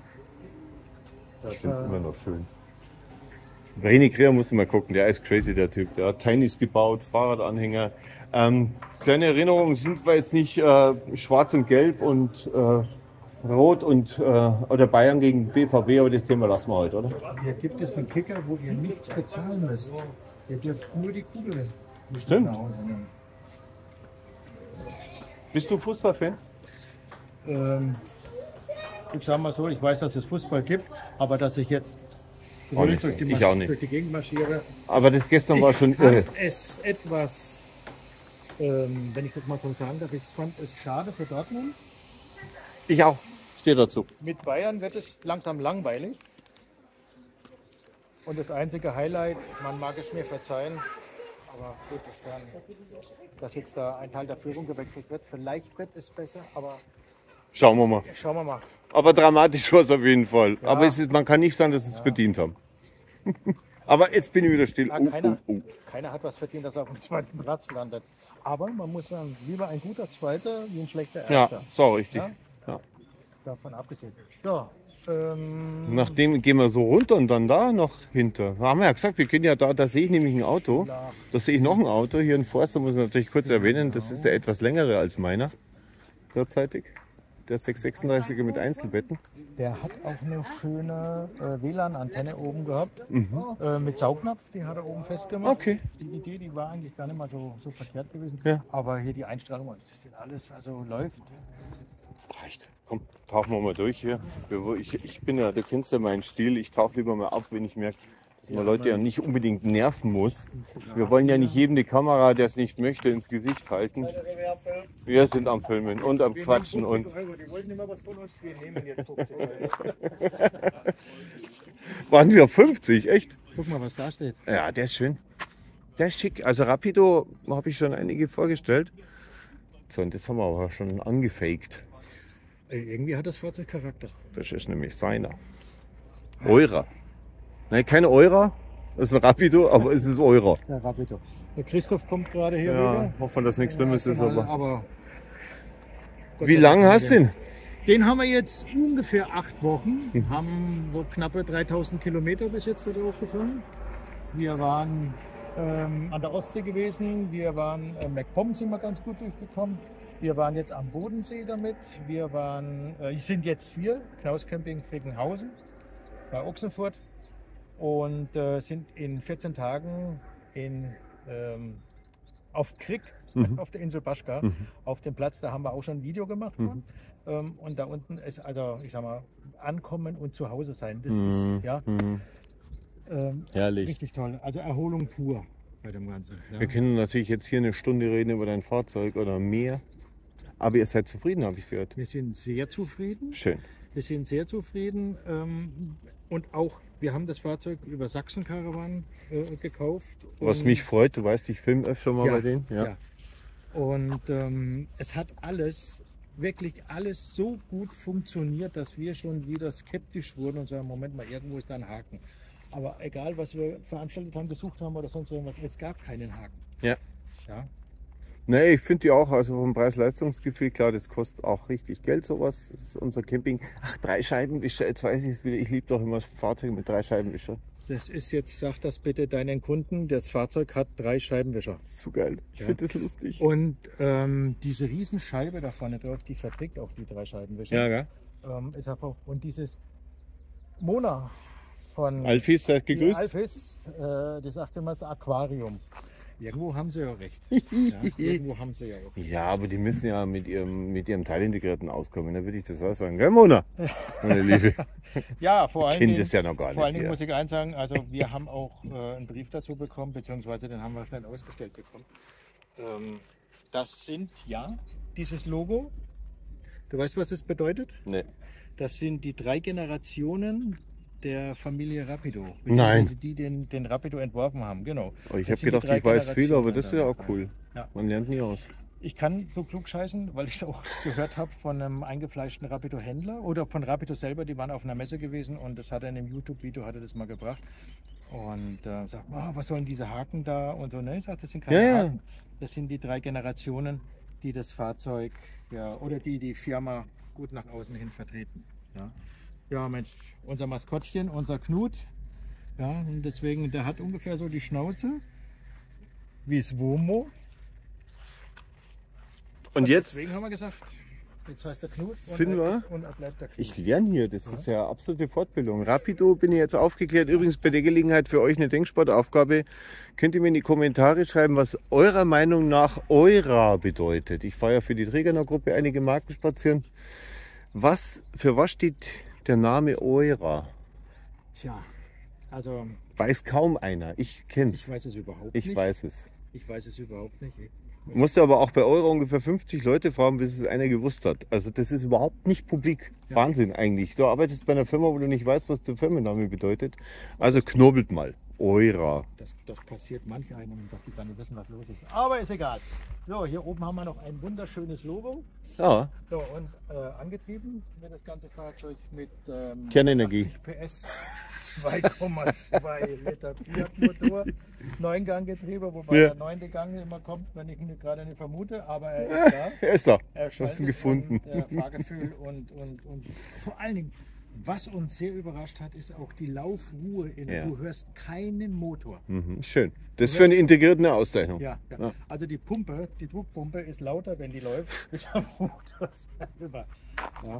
Ich finde es immer noch schön. René Krea musst du mal gucken. Der ist crazy, der Typ. Der hat Tinys gebaut, Fahrradanhänger. Ähm, kleine Erinnerungen sind wir jetzt nicht äh, schwarz und gelb und äh, rot und äh, oder Bayern gegen B V B, aber das Thema lassen wir heute, oder?
Hier gibt es einen Kicker, wo ihr nichts bezahlen müsst. Ihr dürft nur die Kugel.
Stimmt.
nach Hause nehmen.
Bist du Fußballfan?
Ähm, ich sage mal so, ich weiß, dass es Fußball gibt, aber dass ich jetzt
Auch nicht
durch,
so.
die
Ich
Masch-
auch nicht.
durch die Gegend marschiere.
Aber das gestern war schon
Ich
irre.
fand es etwas, ähm, wenn ich das mal so sagen darf, ich fand es schade für Dortmund.
Ich auch. Steht dazu.
Mit Bayern wird es langsam langweilig. Und das einzige Highlight, man mag es mir verzeihen, aber gut, das dann, dass jetzt da ein Teil der Führung gewechselt wird. Vielleicht wird es besser, aber
Schauen wir mal.
schauen wir mal.
Aber dramatisch war es auf jeden Fall. Aber es ist, man kann nicht sagen, dass sie es verdient haben. Aber jetzt bin ich wieder still.
Ja,
Oh,
keiner,
oh, oh.
keiner hat was verdient, dass er auf dem zweiten Platz landet. Aber man muss sagen, lieber ein guter Zweiter wie ein schlechter
Ja,
Erster.
so richtig.
Ja?
Ja.
Davon abgesehen. Ja, ähm,
Nachdem gehen wir so runter und dann da noch hinter. Da haben wir ja gesagt, wir können ja da, da sehe ich nämlich ein Auto.
nach-
Da sehe ich noch ein Auto. Hier ein Forster muss ich natürlich kurz erwähnen. Das ist der etwas längere als meiner. Derzeitig. Der sechshundertsechsunddreißiger mit Einzelbetten.
Der hat auch eine schöne äh, W L A N-Antenne oben gehabt. Äh, mit Saugnapf, die hat er oben festgemacht.
Okay.
Die Idee, die war eigentlich gar nicht mal so, so verkehrt gewesen.
Ja.
Aber hier die Einstrahlung, das ist alles, also läuft.
Reicht. Komm, tauchen wir mal durch hier. Ich, ich bin ja, du kennst ja meinen Stil. Ich tauche lieber mal ab, wenn ich merke, dass man Leute ja nicht unbedingt nerven muss. Wir wollen ja nicht jedem die Kamera, der es nicht möchte, ins Gesicht halten. Wir sind am Filmen und am Quatschen und
Die wollten immer was von uns, wir nehmen jetzt fünfzig Euro.
waren wir fünfzig, echt?
Guck mal, was da steht.
Ja, der ist schön. Der ist schick. Also Rapido habe ich schon einige vorgestellt. So, und jetzt haben wir aber schon angefaked.
Ey, irgendwie hat das Fahrzeug Charakter.
Das ist nämlich seiner. Eurer. Nein, kein Eurer. Das ist ein Rapido, aber es ist Eurer.
Der Rapido. Der Christoph kommt gerade hier
Ja,
rüber.
hoffen, dass nichts Schlimmes ist. Aber
aber Gott
wie
sei
lange
Dank
hast du den?
Den haben wir jetzt ungefähr acht Wochen,
Mhm.
haben so knappe dreitausend Kilometer bis jetzt da drauf gefahren. Wir waren ähm, an der Ostsee gewesen, wir waren äh, MacPom sind wir ganz gut durchgekommen. Wir waren jetzt am Bodensee damit. Wir waren, äh, sind jetzt hier, Knaus Camping Frickenhausen bei Ochsenfurt und äh, sind in vierzehn Tagen in, ähm, auf Krieg,
Mhm.
auf der Insel Baschka,
Mhm.
auf dem Platz. Da haben wir auch schon ein Video gemacht.
Mhm.
Ähm, und da unten ist also, ich sag mal, ankommen und zu Hause sein. Das
Mhm.
ist ja
Mhm.
ähm,
Herrlich.
richtig toll. Also Erholung pur bei dem Ganzen. Ja.
Wir können natürlich jetzt hier eine Stunde reden über dein Fahrzeug oder mehr. Aber ihr seid zufrieden, habe ich gehört.
Wir sind sehr zufrieden.
Schön.
Wir sind sehr zufrieden. Ähm, und auch, wir haben das Fahrzeug über Sachsen Caravan äh, gekauft.
Was
und,
mich freut, du weißt, ich filme öfter mal
Ja,
bei denen. Ja.
ja. Und ähm, es hat alles, wirklich alles so gut funktioniert, dass wir schon wieder skeptisch wurden und sagen, Moment mal, irgendwo ist da ein Haken. Aber egal, was wir veranstaltet haben, besucht haben oder sonst irgendwas, es gab keinen Haken.
Ja.
Ja.
Nee, ich finde die auch, also vom Preis-Leistungs-Gefühl, klar, das kostet auch richtig Geld, sowas. Das ist unser Camping. Ach, drei Scheibenwischer, jetzt weiß ich es wieder. Ich liebe doch immer Fahrzeuge mit drei Scheibenwischer.
Das ist jetzt, sag das bitte deinen Kunden, das Fahrzeug hat drei Scheibenwischer.
So geil. Ich
Ja.
finde das lustig.
Und ähm, diese Riesenscheibe da vorne drauf, die verträgt auch die drei Scheibenwischer.
Ja, gell?
Ähm, ist einfach, und dieses Mona von
Alfis, seid
die
gegrüßt.
Alphys, äh, die sagt immer das Aquarium. Irgendwo haben sie ja recht. Ja, irgendwo haben sie ja recht.
Ja, aber die müssen ja mit ihrem, mit ihrem Teilintegrierten auskommen, da würde ich das auch sagen. Gell, Mona? Meine Liebe.
Ja, vor allen
Kind
Dingen,
ist ja noch gar
vor allen
nicht
Dingen
hier.
muss ich eins sagen, also wir haben auch äh, einen Brief dazu bekommen, beziehungsweise den haben wir schnell ausgestellt bekommen. Ähm, das sind ja dieses Logo. Du weißt, was es bedeutet?
Nee.
Das sind die drei Generationen der Familie Rapido.
Nein.
beziehungsweise Die den, den Rapido entworfen haben, genau.
Oh, ich
Das
habe
sind die
gedacht,
drei
ich weiß viel, aber das ist ja
Generationen
auch cool.
Ja.
Man lernt nie aus.
Ich kann so klug scheißen, weil ich es auch gehört habe von einem eingefleischten Rapido-Händler oder von Rapido selber. Die waren auf einer Messe gewesen und das hat er in einem YouTube-Video hat er das mal gebracht. Und äh, sagt, oh, was sollen diese Haken da und so. Ne, ich sage, das sind keine
Ja, ja.
Haken. Das sind die drei Generationen, die das Fahrzeug ja, oder die die Firma gut nach außen hin vertreten. Ja, ja Mensch, unser Maskottchen, unser Knut. Ja, und deswegen, der hat ungefähr so die Schnauze wie Swomo.
Und jetzt
Deswegen haben wir gesagt, jetzt heißt der Knut
Sind
und,
wir?
er ist- und er bleibt der Knut.
Ich lerne hier, das ist ja absolute Fortbildung. Rapido bin ich jetzt aufgeklärt. Übrigens bei der Gelegenheit für euch eine Denksportaufgabe. Könnt ihr mir in die Kommentare schreiben, was eurer Meinung nach Eura bedeutet. Ich fahre ja für die Trägerner-Gruppe einige Marken spazieren. Was, für was steht der Name Eura?
Tja, also
Weiß kaum einer. Ich kenne
ich
es.
weiß es überhaupt
Ich
nicht.
weiß es.
Ich weiß es überhaupt nicht. Ich,
Musste aber auch bei Euro ungefähr fünfzig Leute fragen, bis es einer gewusst hat. Also das ist überhaupt nicht publik.
Ja.
Wahnsinn eigentlich. Du arbeitest bei einer Firma, wo du nicht weißt, was der Firmenname bedeutet. Also knobelt mal. Eura.
das, das passiert manch einem, dass sie gar nicht wissen, was los ist. Aber ist egal. So, hier oben haben wir noch ein wunderschönes Logo.
Ja,
So, und äh, angetrieben wird das ganze Fahrzeug mit ähm,
Kernenergie.
achtzig P S, zwei Komma zwei Liter Fiat-Motor, Neungang-Getriebe, wobei
Ja.
der neunte Gang immer kommt, wenn ich ihn gerade nicht vermute, aber er ist da.
er ist da.
Er
Hast du ihn
schaltet
gefunden.
Und, äh, Fahrgefühl und, und, und vor allen Dingen, was uns sehr überrascht hat, ist auch die Laufruhe. In,
Ja.
Du hörst keinen Motor.
Mhm, schön. Das ist für eine integrierte eine Auszeichnung.
Ja, ja.
Ja.
Also die Pumpe, die Druckpumpe ist lauter, wenn die läuft, wie der Motor selber. Ja.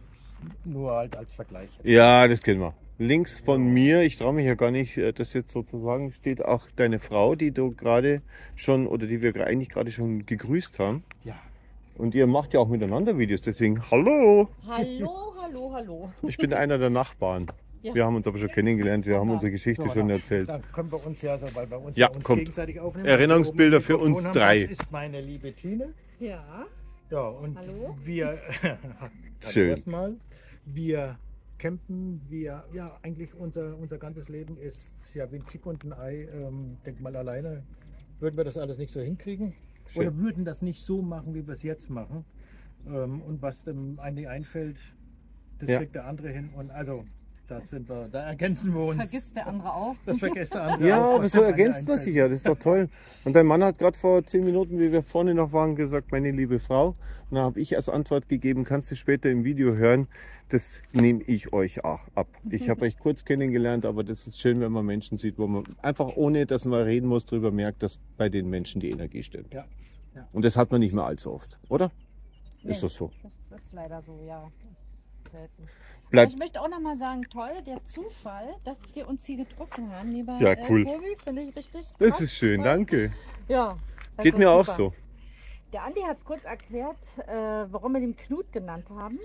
Nur halt als Vergleich.
Ja, das kennen wir. Links von mir, ich traue mich ja gar nicht, äh, das jetzt sozusagen, steht auch deine Frau, die du gerade schon, oder die wir eigentlich gerade schon gegrüßt haben.
Ja.
Und ihr macht ja auch miteinander Videos, deswegen hallo.
Hallo, hallo, hallo.
Ich bin einer der Nachbarn.
Ja.
Wir haben uns aber schon kennengelernt, wir haben unsere Geschichte
So,
schon
da-
erzählt.
Da können wir uns ja so, weil wir uns
Ja,
ja, uns
kommt.
gegenseitig aufnehmen.
Erinnerungsbilder
Hier oben
für uns
Mikrofon haben.
drei.
Das ist meine liebe Tine.
Ja,
Ja, und
Hallo.
wir
Schön.
erstmal, wir campen, wir, ja, eigentlich unser, unser ganzes Leben ist ja wie ein Kick und ein Ei. Ähm, denk mal alleine würden wir das alles nicht so hinkriegen.
Schön.
Oder würden das nicht so machen, wie wir es jetzt machen. Ähm, und was dem einen einfällt, das
Ja.
kriegt der andere hin. Und also, da sind wir, da ergänzen wir uns.
vergisst der andere auch.
Das vergisst der andere
Ja,
auch,
aber
was
so
dem einen
ergänzt man
einfällt.
sich ja, das ist doch toll. Und dein Mann hat gerade vor zehn Minuten, wie wir vorne noch waren, gesagt, meine liebe Frau. Und dann habe ich als Antwort gegeben, kannst du später im Video hören, das nehme ich euch auch ab. Ich habe euch kurz kennengelernt, aber das ist schön, wenn man Menschen sieht, wo man einfach ohne, dass man reden muss, darüber merkt, dass bei den Menschen die Energie stimmt.
Ja, ja.
Und das hat man nicht mehr allzu oft, oder?
Nee,
Ist das so?
Das ist leider so, ja. Das ist selten. Aber
Bleibt.
ich möchte auch noch mal sagen, toll, der Zufall, dass wir uns hier getroffen haben, lieber
Ja,
äh,
cool.
Tobi, finde ich richtig
Das
krass.
ist schön,
Toll.
danke.
Ja, das
Geht
ist
mir auch
super.
so.
Der Andi hat es kurz erklärt, äh, warum wir den Knut genannt haben.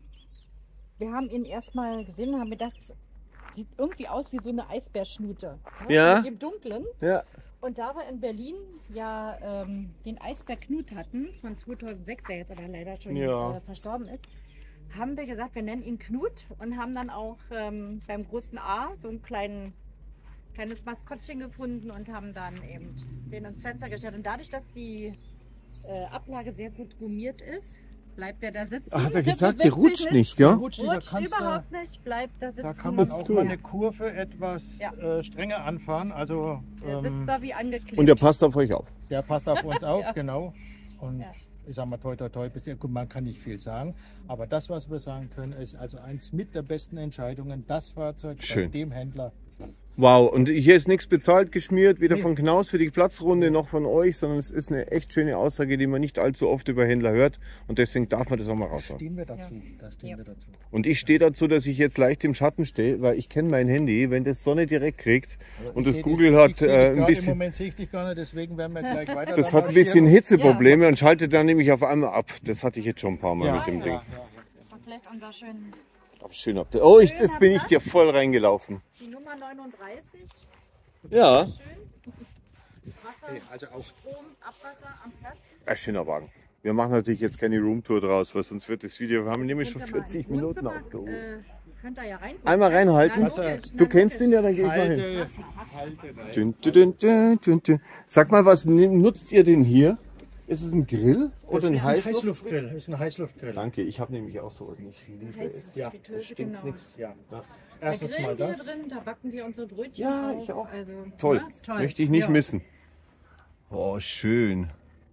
Wir haben ihn erstmal gesehen und haben gedacht, sieht irgendwie aus wie so eine Eisbärschnute. ne?
Ja.
Mit dem Dunklen.
Ja,
Und da wir in Berlin ja ähm, den Eisbär Knut hatten, von zweitausendsechs, der jetzt aber leider schon
Ja.
äh, verstorben ist, haben wir gesagt, wir nennen ihn Knut und haben dann auch ähm, beim großen A so ein kleinen, kleines Maskottchen gefunden und haben dann eben den ins Fenster gestellt. Und dadurch, dass die äh, Ablage sehr gut gummiert ist, bleibt der da sitzen.
Ach, hat er gesagt,
bewegt
der
sich
rutscht nicht, gell?
Rutscht, nicht, da
Rutscht
kannst du-
überhaupt nicht, bleibt da sitzen.
Da kann man
Das ist
auch
cool.
mal eine Kurve etwas
Ja.
äh, strenger anfahren. Also
Der
ähm,
sitzt da wie angeklebt.
Und der passt auf euch auf.
der passt auf uns auf,
Ja.
genau. Und
Ja.
ich sag mal, toi, toi, toi, bisher, gut, man kann nicht viel sagen. Aber das, was wir sagen können, ist also eins mit der besten Entscheidungen. Das Fahrzeug bei
Schön.
dem Händler.
Wow, und hier ist nichts bezahlt, geschmiert, weder
Nee.
von Knaus für die Platzrunde noch von euch, sondern es ist eine echt schöne Aussage, die man nicht allzu oft über Händler hört. Und deswegen darf man das auch mal
Da
raushauen.
stehen wir dazu.
Ja.
Da stehen
Ja.
wir dazu.
Und ich stehe dazu, dass ich jetzt leicht im Schatten stehe, weil ich kenne mein Handy, wenn das Sonne direkt kriegt
Also
und
ich
das
seh
Google
dich-
hat
ich seh
äh,
dich
ein
grad
bisschen...
Im Moment sehe ich dich gar nicht, deswegen werden wir gleich weiter.
Das
da
hat ein bisschen
marschieren.
Hitzeprobleme und schaltet dann nämlich auf einmal ab. Das hatte ich jetzt schon ein paar Mal
Ja,
mit dem
ja,
Ding.
ja,
Mal vielleicht unser schön.
Aber schön ab. Oh, ich, jetzt bin ich dir voll reingelaufen.
Die Nummer neununddreißig.
Ja,
Schön. Wasser,
ja. Also auch
Strom, Abwasser am Platz.
ein schöner Wagen. Wir machen natürlich jetzt keine Roomtour draus, weil sonst wird das Video, wir haben nämlich schon
Könnt ihr mal
vierzig
ins
Minuten
Wohnzimmer,
aufgehoben.
Äh, könnt ihr ja reingucken.
Einmal reinhalten.
Na,
Also,
logisch,
Du
na,
kennst ihn
logisch.
ja, dann gehe ich mal hin.
Halte, halte rein.
Dün, dün, dün, dün, dün. Sag mal, was nimm- nutzt ihr denn hier? Ist es ein Grill oder ein
Das ist ein
Heißluft?
Heißluftgrill. Das ist ein Heißluftgrill.
Danke, ich habe nämlich auch sowas nicht. Ich liebe es.
Heiß,
Ja,
Fritteuse,
stimmt
genau.
nichts. Ja.
Ja.
Da
Erstens mal
grillen wir
das.
drin, da backen wir unsere Brötchen
Ja,
auf.
ich auch.
Also,
Toll.
ja, ist toll.
Möchte ich nicht
Ja.
missen. Oh, schön.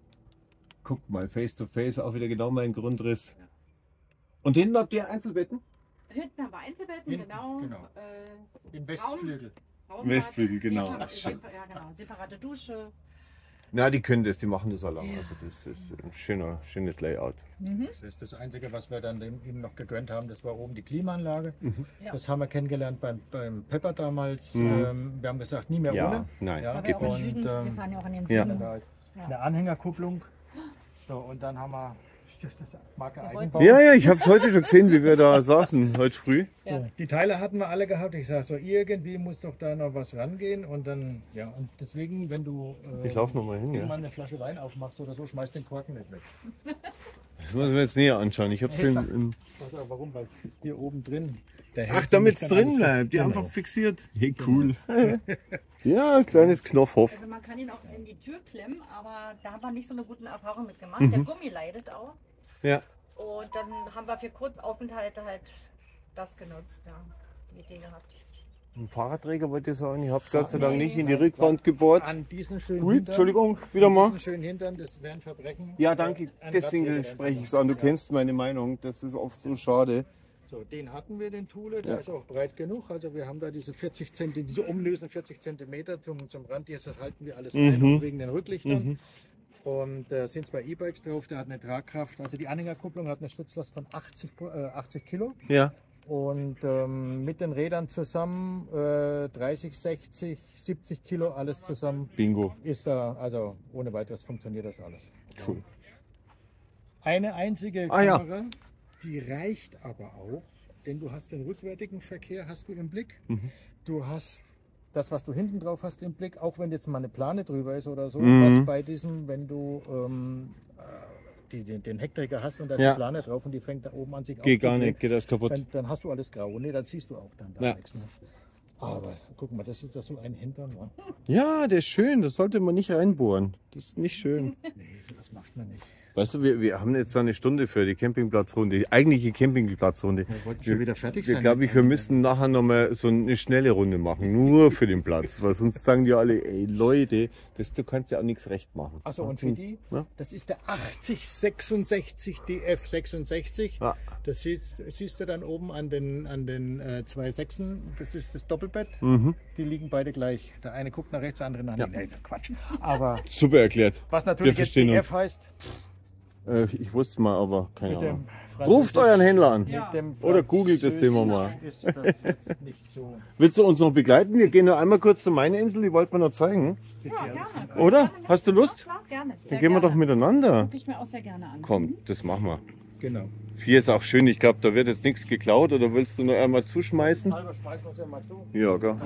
Guck mal, face to face, auch wieder genau mein Grundriss. Und hinten habt ihr Einzelbetten?
Hinten haben wir Einzelbetten,
Hinten,
genau.
genau.
Äh,
Im Westflügel.
Raumbad,
Westflügel, genau.
separa-
Ach, schön.
Ja, genau. Separate Dusche.
Na, die können das, die machen das allein. Also das ist ein schöner, schönes Layout.
Das ist das Einzige, was wir dann dem, ihm noch gegönnt haben. Das war oben die Klimaanlage.
Ja.
Das haben wir kennengelernt beim, beim Pepper damals.
Mhm.
Ähm, wir haben gesagt, nie mehr
Ja,
ohne.
nein,
Ja,
Aber
geht
auch im
nicht.
nicht.
Süden.
Und,
wir
ähm,
fahren ja auch in den
ja.
Süden.
Da ist
Ja.
eine Anhängerkupplung. So, und dann haben wir das ist Marke
Wir
Eigenbau.
Ja, ja, ich habe es heute schon gesehen, wie wir da saßen, heute früh.
Ja.
So, die Teile hatten wir alle gehabt. Ich sage so, irgendwie muss doch da noch was rangehen. Und dann, ja, und deswegen, wenn du äh,
Ich laufe nochmal hin,
irgendwann
ja.
eine Flasche Wein aufmachst oder so, schmeiß den Korken nicht weg.
Das müssen wir jetzt näher anschauen. Ich habe es
Hey,
in,
sag-
in
Pass auf, warum? Weil hier oben drin. der
Ach,
hält
damit es
nämlich dann
drin
alles
bleibt, die
fest.
einfach
Genau.
fixiert. Hey, cool. Ja, kleines Knopfhof.
Also man kann ihn auch in die Tür klemmen, aber da haben wir nicht so eine gute Erfahrung mit gemacht.
Mhm.
Der Gummi leidet auch.
Ja.
Und dann haben wir für Kurzaufenthalte halt das genutzt, ja, die Idee gehabt.
Ein Fahrradträger wollt ihr sagen, ihr habt Gott sei Dank
Nee.
nicht in die Rückwand gebohrt.
An diesen schönen
Ui,
Hintern,
Entschuldigung, wieder
an
mal.
diesen schönen Hintern, das wäre ein Verbrechen.
Ja,
äh,
danke.
einen
Deswegen
Radträger
spreche ich es an. Du
Ja.
kennst meine Meinung. Das ist oft so schade.
So, den hatten wir, den Thule, der
Ja.
ist auch breit genug. Also wir haben da diese vierzig Zentimeter, diese umlösen vierzig Zentimeter zum, zum Rand. Hier das halten wir alles rein,
Mhm.
auch wegen den Rücklichtern.
Mhm.
Und da äh, sind zwei E-Bikes drauf, der hat eine Tragkraft. Also die Anhängerkupplung hat eine Stützlast von achtzig, Pro- äh, achtzig Kilo.
Ja.
Und ähm, mit den Rädern zusammen äh, dreißig, sechzig, siebzig Kilo, alles zusammen
Bingo.
ist da, also ohne weiteres funktioniert das alles.
Cool.
Eine einzige
Ah, ja.
Kamera, die reicht aber auch, denn du hast den rückwärtigen Verkehr hast du im Blick.
Mhm.
Du hast das, was du hinten drauf hast im Blick, auch wenn jetzt mal eine Plane drüber ist oder so,
Mhm.
was bei diesem, wenn du ähm, äh, die, den, den Heckträger hast und da ist
Ja.
eine Plane drauf und die fängt da oben an sich
Geht gar
aufzudrehen,
nicht, geht das kaputt.
Dann, dann hast du alles grau. Nee, dann siehst du auch dann da
Ja.
nichts. Ne? Aber guck mal, das ist das so ein Hintern. Ne?
Ja, der ist schön. Das sollte man nicht reinbohren. Das ist nicht schön.
Nee, das macht man nicht.
Weißt du, wir, wir haben jetzt da eine Stunde für die Campingplatzrunde, die eigentliche Campingplatzrunde.
Wir wollten schon wieder fertig
Wir
sein.
glaube ich, wir müssen nachher nochmal so eine schnelle Runde machen, nur für den Platz, weil sonst sagen die alle, ey Leute, das, du kannst ja auch nichts recht machen.
Achso, und für die,
Ja.
das ist der achtzig sechsundsechzig D F sechsundsechzig.
Ja.
Das siehst, siehst du dann oben an den, an den äh, zwei Sechsen. Das ist das Doppelbett.
Mhm.
Die liegen beide gleich. Der eine guckt nach rechts, der andere nach
Ja.
links. Nee, Quatsch. Aber
Super erklärt.
was
Wir
natürlich jetzt
verstehen
D
uns.
F heißt,
Äh, ich wusste es mal, aber keine
mit dem
Ahnung.
Französisch-
Ruft euren Händler an.
Ja.
mit dem
Oder googelt das Thema mal.
Französisch Ist das jetzt nicht so.
Willst du uns noch begleiten? Wir gehen nur einmal kurz zu meiner Insel, die wollten wir noch zeigen.
Ja, gerne.
Oder? Hast du Lust?
Ja, klar, gerne. Sehr
Dann gehen wir
gerne.
doch miteinander.
Gucke ich mir auch sehr gerne an.
Komm, das machen wir.
Genau.
Hier ist auch schön, ich glaube, da wird jetzt nichts geklaut. Oder willst du noch einmal zuschmeißen?
Halber schmeißen wir es ja mal zu.
Ja, gell.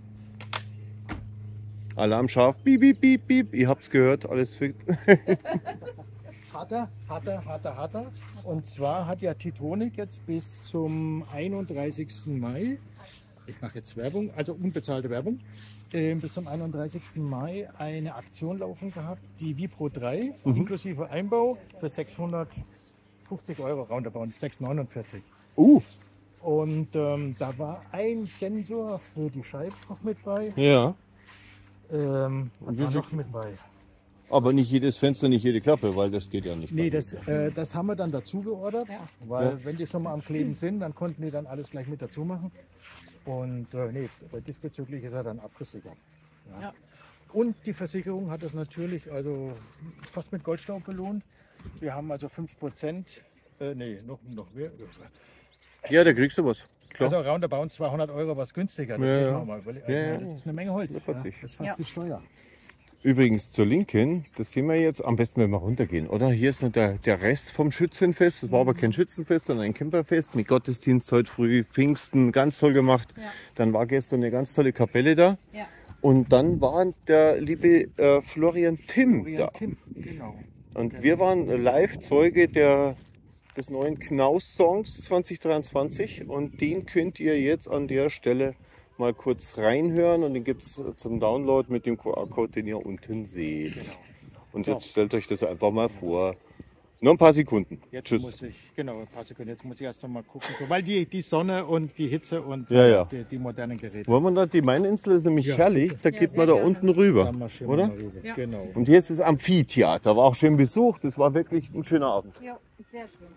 Alarm scharf. Piep, piep, piep, piep. Ihr habt's gehört, alles fit.
Hat er, hat er, hat er, hat er. Und zwar hat ja Titonic jetzt bis zum einunddreißigsten Mai, ich mache jetzt Werbung, also unbezahlte Werbung, äh, bis zum einunddreißigsten Mai eine Aktion laufen gehabt, die Vipro drei,
Mhm.
inklusive Einbau für sechshundert sechshundertfünfzig Euro roundabout, sechshundertneunundvierzig.
Uh,
Und ähm, da war ein Sensor für die Scheibe noch mit bei.
ja.
Ähm, was
wie
war
viel-
noch mit bei?
Aber nicht jedes Fenster, nicht jede Klappe, weil das geht ja nicht.
Nee, das, äh, das haben wir dann dazu geordert, weil
Ja.
wenn die schon mal am Kleben sind, dann konnten die dann alles gleich mit dazu machen. Und äh, nee, diesbezüglich ist er dann abgesichert. Ja.
Ja.
Und die Versicherung hat das natürlich also fast mit Goldstaub belohnt. Wir haben also fünf Prozent, äh, nee, noch, noch mehr.
Ja, da kriegst du was. Klar.
Also roundabout zweihundert Euro was günstiger. Das,
Ja,
muss
ja.
man auch mal überlegen.
Ja, ja.
Das ist eine Menge Holz.
Ja, plötzlich.
das ist fast
Ja.
die Steuer.
Übrigens zur Linken, das sehen wir jetzt, am besten wenn wir runtergehen, oder? Hier ist noch der, der Rest vom Schützenfest. Es war aber kein Schützenfest, sondern ein Camperfest mit Gottesdienst heute früh, Pfingsten, ganz toll gemacht.
Ja.
Dann war gestern eine ganz tolle Kapelle da.
Ja.
Und dann war der liebe äh, Florian Timm
Florian
da.
Timm, genau.
Und wir waren Live-Zeuge der, des neuen Knaus-Songs zwanzig dreiundzwanzig. Und den könnt ihr jetzt an der Stelle mal kurz reinhören. Und den gibt es zum Download mit dem Q R-Code, den ihr unten seht.
Genau.
Und jetzt stellt euch das einfach mal vor. Nur ein paar Sekunden.
Jetzt
Tschüss.
muss ich, genau, ein paar Sekunden, jetzt muss ich erst noch mal gucken. So, weil die, die Sonne und die Hitze und
Ja, ja.
Die, die modernen Geräte.
Wollen wir da, die Maininsel ist nämlich
Ja,
herrlich, da
Ja,
geht
sehr
man da
gerne.
unten rüber.
Da marschieren wir
oder?
mal rüber.
Ja.
Genau.
Und hier ist das Amphitheater, war auch schön besucht, das war wirklich ein schöner Abend.
Ja, sehr schön.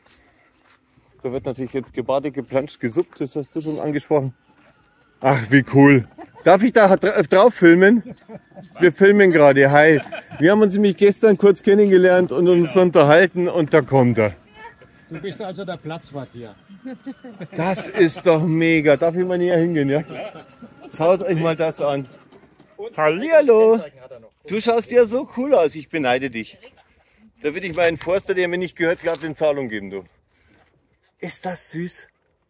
Da wird natürlich jetzt gebadet, geplanscht, gesuppt, das hast du schon angesprochen. Ach, wie cool. Darf ich da dra- drauf filmen? Wir filmen gerade, hi. Wir haben uns nämlich gestern kurz kennengelernt und uns unterhalten und da kommt er.
Du bist also der Platzwart hier.
Das ist doch mega. Darf ich mal näher hingehen, ja? Schaut euch mal das an. Hallihallo. Du schaust ja so cool aus, ich beneide dich. Da würde ich meinen Forster, der mir nicht gehört, glatt in Zahlung geben, du. Ist das süß?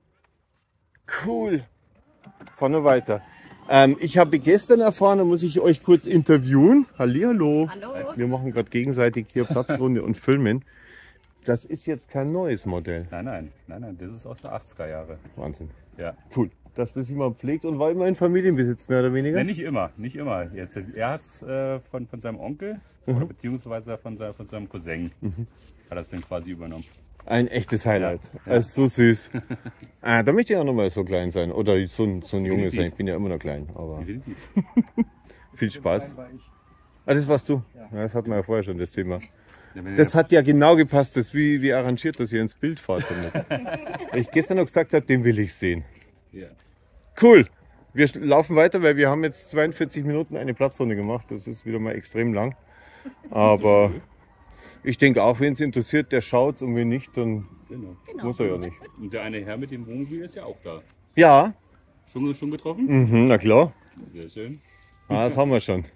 Cool. Fahr nur weiter. Ähm, ich habe gestern erfahren, da muss ich euch kurz interviewen. Hallihallo.
Hallo.
Wir machen gerade gegenseitig hier Platzrunde und filmen. Das ist jetzt kein neues Modell.
Nein, nein, nein, nein, das ist aus der achtziger Jahre.
Wahnsinn.
Ja.
Cool. Dass das jemand pflegt und war immer in Familienbesitz, mehr oder weniger?
Nee, nicht immer, nicht immer. Jetzt, er hat es äh, von, von seinem Onkel oder beziehungsweise von, sein, von seinem Cousin hat das dann quasi übernommen.
Ein echtes Highlight.
Ja.
Das ist so süß. Ah, da möchte ich auch noch mal so klein sein. Oder so ein, so ein Junge
Definitiv.
sein. Ich bin ja immer noch klein. Aber
Definitiv.
viel Spaß.
War ich.
Ah, das warst du? Ja, das hatten wir ja vorher schon, das Thema.
Ja, wenn
Das
ihr-
hat ja genau gepasst, das wie, wie arrangiert, dass ihr ins Bild fahrt damit. Weil ich gestern noch gesagt habe, den will ich sehen.
ja.
Cool. Wir sch- laufen weiter, weil wir haben jetzt zweiundvierzig Minuten eine Platzrunde gemacht. Das ist wieder mal extrem lang. Aber ich denke auch, wen es interessiert, der schaut und wen nicht, dann
Genau.
muss er ja nicht.
Und der eine Herr mit dem Wohnmobil ist ja auch da.
Ja,
Schon, schon getroffen?
mhm, na klar.
Sehr schön.
Ah, das haben wir schon.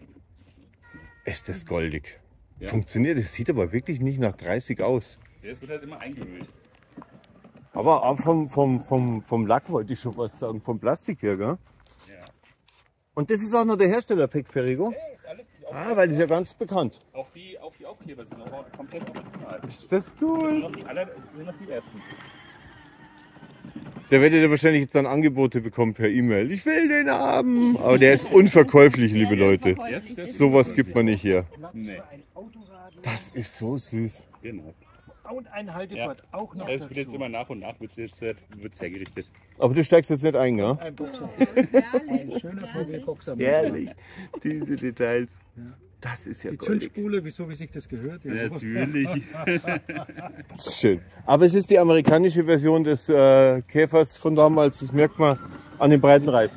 Ist das goldig.
Ja.
Funktioniert, es sieht aber wirklich nicht nach dreißig aus.
Ja, es wird halt immer eingeölt.
Aber auch vom, vom, vom, vom Lack wollte ich schon was sagen, vom Plastik her, gell?
Ja.
Und das ist auch noch der Hersteller, Pec Perigo?
Hey, ist alles, auch,
Ah, weil das ist ja ganz bekannt.
auch, die, auch die Aufkleber sind noch komplett original.
Ist das
Das
cool?
sind noch die, aller, sind noch die ersten.
Der werdet ihr wahrscheinlich jetzt dann Angebote bekommen per E-Mail. Ich will den haben. Aber der ist unverkäuflich, liebe Leute.
Yes, yes.
Sowas gibt man nicht her.
Nee,
Ein Autoradio
Das ist so süß.
genau.
und ein Haltebad auch noch
Es wird jetzt
dazu.
immer nach und nach wird's jetzt, äh, wird's hergerichtet.
Aber du steigst jetzt nicht ein, gell?
Ein Boxer.
Herrlich.
Ein schöner V W-Boxer.
Ehrlich. Diese Details. Das ist ja
Die
goldig.
Zündspule, wieso wie sich das gehört. Ja.
Natürlich.
Schön. Aber es ist die amerikanische Version des äh, Käfers von damals. Das merkt man an den breiten Reifen.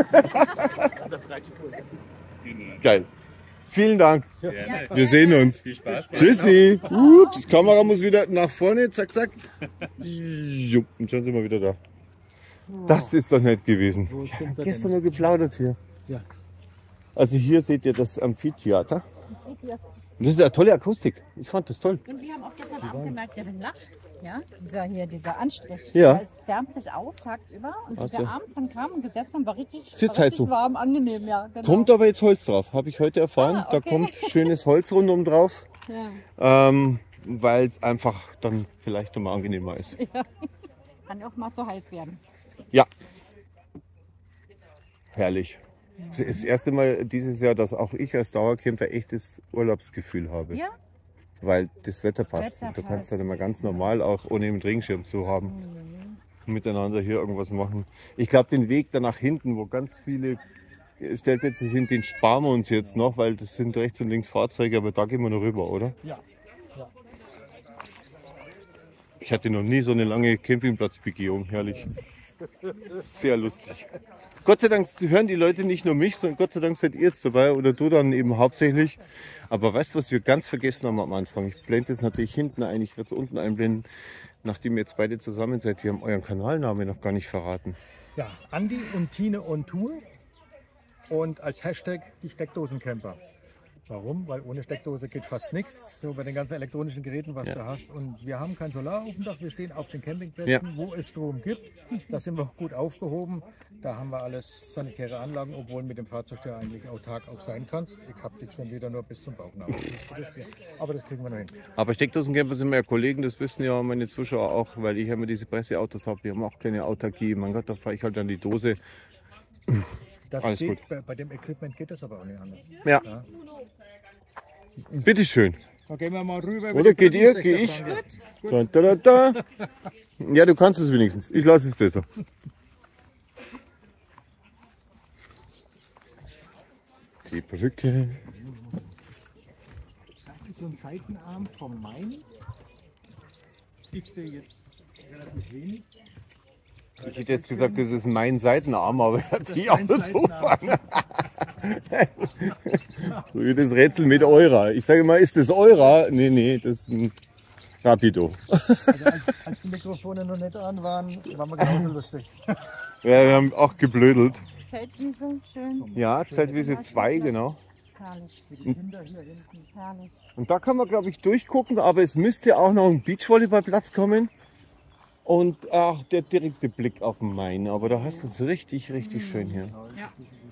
Geil. Vielen Dank.
Gerne.
Wir sehen uns.
Viel Spaß.
Tschüssi. Ups, Kamera muss wieder nach vorne. Zack, zack. Jupp, und schon sind wir wieder da. Das ist doch nett gewesen.
Wo sind wir
Gestern
denn?
nur geplaudert hier.
Ja.
Also hier seht ihr das Amphitheater. Das ist eine tolle Akustik. Ich fand das toll.
Und wir haben auch gestern Abend gemerkt, der Lach, ja, dieser hier, dieser Anstrich,
Ja.
es wärmt sich auf tagsüber und
Ach
als
so.
wir abends dann kamen und gesessen haben, war richtig, war
Sitzheizung.
richtig warm, angenehm, ja. Genau.
Kommt aber jetzt Holz drauf, habe ich heute erfahren.
Ah,
Da
okay.
kommt schönes Holz rundum drauf,
Ja.
ähm, weil es einfach dann vielleicht nochmal angenehmer ist.
Kann auch mal zu heiß werden.
Ja. Herrlich. Das erste Mal dieses Jahr, dass auch ich als Dauercamper echtes Urlaubsgefühl habe.
Ja?
weil das Wetter passt.
Wetter
Und du kannst
passt.
dann immer ganz normal auch ohne den Regenschirm zu haben,
Mhm.
miteinander hier irgendwas machen. Ich glaube, den Weg da nach hinten, wo ganz viele Stellplätze sind, den sparen wir uns jetzt noch, weil das sind rechts und links Fahrzeuge, aber da gehen wir noch rüber, oder?
Ja. ja.
Ich hatte noch nie so eine lange Campingplatzbegehung, herrlich. Sehr lustig. Gott sei Dank hören die Leute nicht nur mich, sondern Gott sei Dank seid ihr jetzt dabei oder du dann eben hauptsächlich. Aber weißt du, was wir ganz vergessen haben am Anfang? Ich blende das natürlich hinten ein, ich werde es unten einblenden, nachdem ihr jetzt beide zusammen seid. Wir haben euren Kanalnamen noch gar nicht verraten.
Ja, Andi und Tine on Tour und als Hashtag die Steckdosencamper. Warum? Weil ohne Steckdose geht fast nichts, so bei den ganzen elektronischen Geräten, was
Ja.
du hast. Und wir haben kein Solar auf dem Dach, wir stehen auf den Campingplätzen,
Ja.
wo es Strom gibt. Da sind wir auch gut aufgehoben. Da haben wir alles sanitäre Anlagen, obwohl mit dem Fahrzeug ja eigentlich autark auch sein kannst. Ich habe dich schon wieder nur bis zum Bauchnabel. Siehst du das hier? Aber das kriegen wir noch hin.
Aber Steckdosencamper sind wir ja Kollegen, das wissen ja meine Zuschauer auch, weil ich immer diese Presseautos habe. Wir haben auch keine Autarkie. Mein Gott, da fahre ich halt an die Dose.
Das
Alles
geht,
gut.
Bei, bei dem Equipment geht das aber auch nicht anders.
Ja,
Ja.
bitteschön.
Dann gehen wir mal rüber.
Oder geht ihr, gehe ich? Da, da, da, da. Ja, du kannst es wenigstens. Ich lasse es besser. Die Brücke.
Das ist so ein Seitenarm vom Main. Ich sehe jetzt relativ wenig.
Ich hätte jetzt gesagt, das ist mein Seitenarm, aber er hat sich auch
Ein
so
Seitenarm.
Früher das Rätsel mit Eurer. Ich sage mal, ist das Eurer? Nee, nee, das ist ein Rapido.
Also als, als die Mikrofone noch nicht an waren, waren wir genauso lustig.
Ja, wir haben auch geblödelt.
Zeltwiese, schön.
Ja, Zeltwiese zwei, genau.
Herrlich,
Für die Kinder hier hinten.
herrlich.
Und da kann man, glaube ich, durchgucken, aber es müsste auch noch ein Beachvolleyballplatz kommen. Und auch der direkte Blick auf den Main. Aber da hast du es richtig, richtig schön hier.
Ja.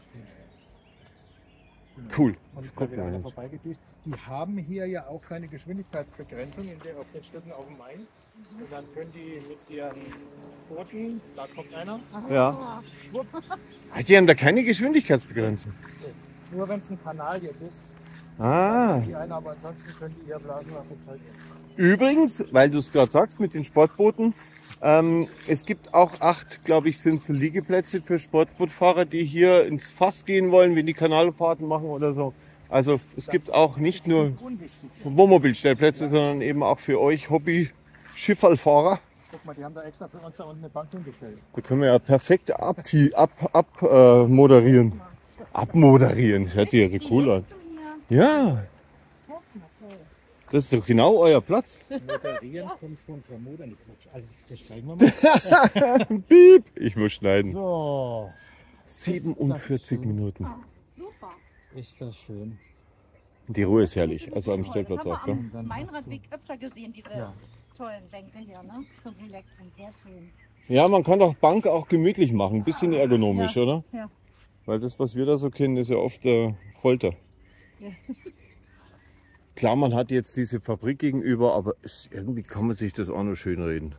Cool.
Und
Guck
da wieder
mal.
einer vorbeigedüst. Die haben hier ja auch keine Geschwindigkeitsbegrenzung in der, auf den Stücken auf dem Main. Und dann können die mit ihren Booten, da kommt einer,
Ja. Die haben da keine Geschwindigkeitsbegrenzung.
nur wenn es ein Kanal jetzt ist,
Ah.
die einen, aber ansonsten können die hier blasen, was sie Zeit ist.
Übrigens, weil du es gerade sagst mit den Sportbooten, ähm, es gibt auch acht, glaube ich, sind es Liegeplätze für Sportbootfahrer, die hier ins Fass gehen wollen, wenn die Kanalfahrten machen oder so. Also es gibt auch nicht nur
Unwichtig.
Wohnmobilstellplätze, sondern eben auch für euch Hobby-Schifferlfahrer.
Guck mal, die haben da extra für uns da unten eine Bank hingestellt.
Da können wir ja perfekt abmoderieren. Ab, ab, äh, moderieren. Abmoderieren, das hört sich ja so cool an. Ja, das ist doch genau euer Platz.
Moderieren kommt von Vermodern. Die Quatsch. Also, das streichen wir mal.
Piep. Ich muss schneiden.
So,
siebenundvierzig Minuten.
Super.
ist das schön.
Die Ruhe ist herrlich, also am Stellplatz
Das
auch.
haben wir
Gell?
am Mainradweg öfter gesehen, diese
Ja.
tollen Bänke hier, ne? Zum Relaxen, sehr schön.
Ja, man kann doch Bank auch gemütlich machen, ein bisschen ergonomisch,
Ja.
oder?
Ja.
Weil das, was wir da so kennen, ist ja oft äh, Folter.
Ja.
Klar, man hat jetzt diese Fabrik gegenüber, aber es, irgendwie kann man sich das auch noch schön reden.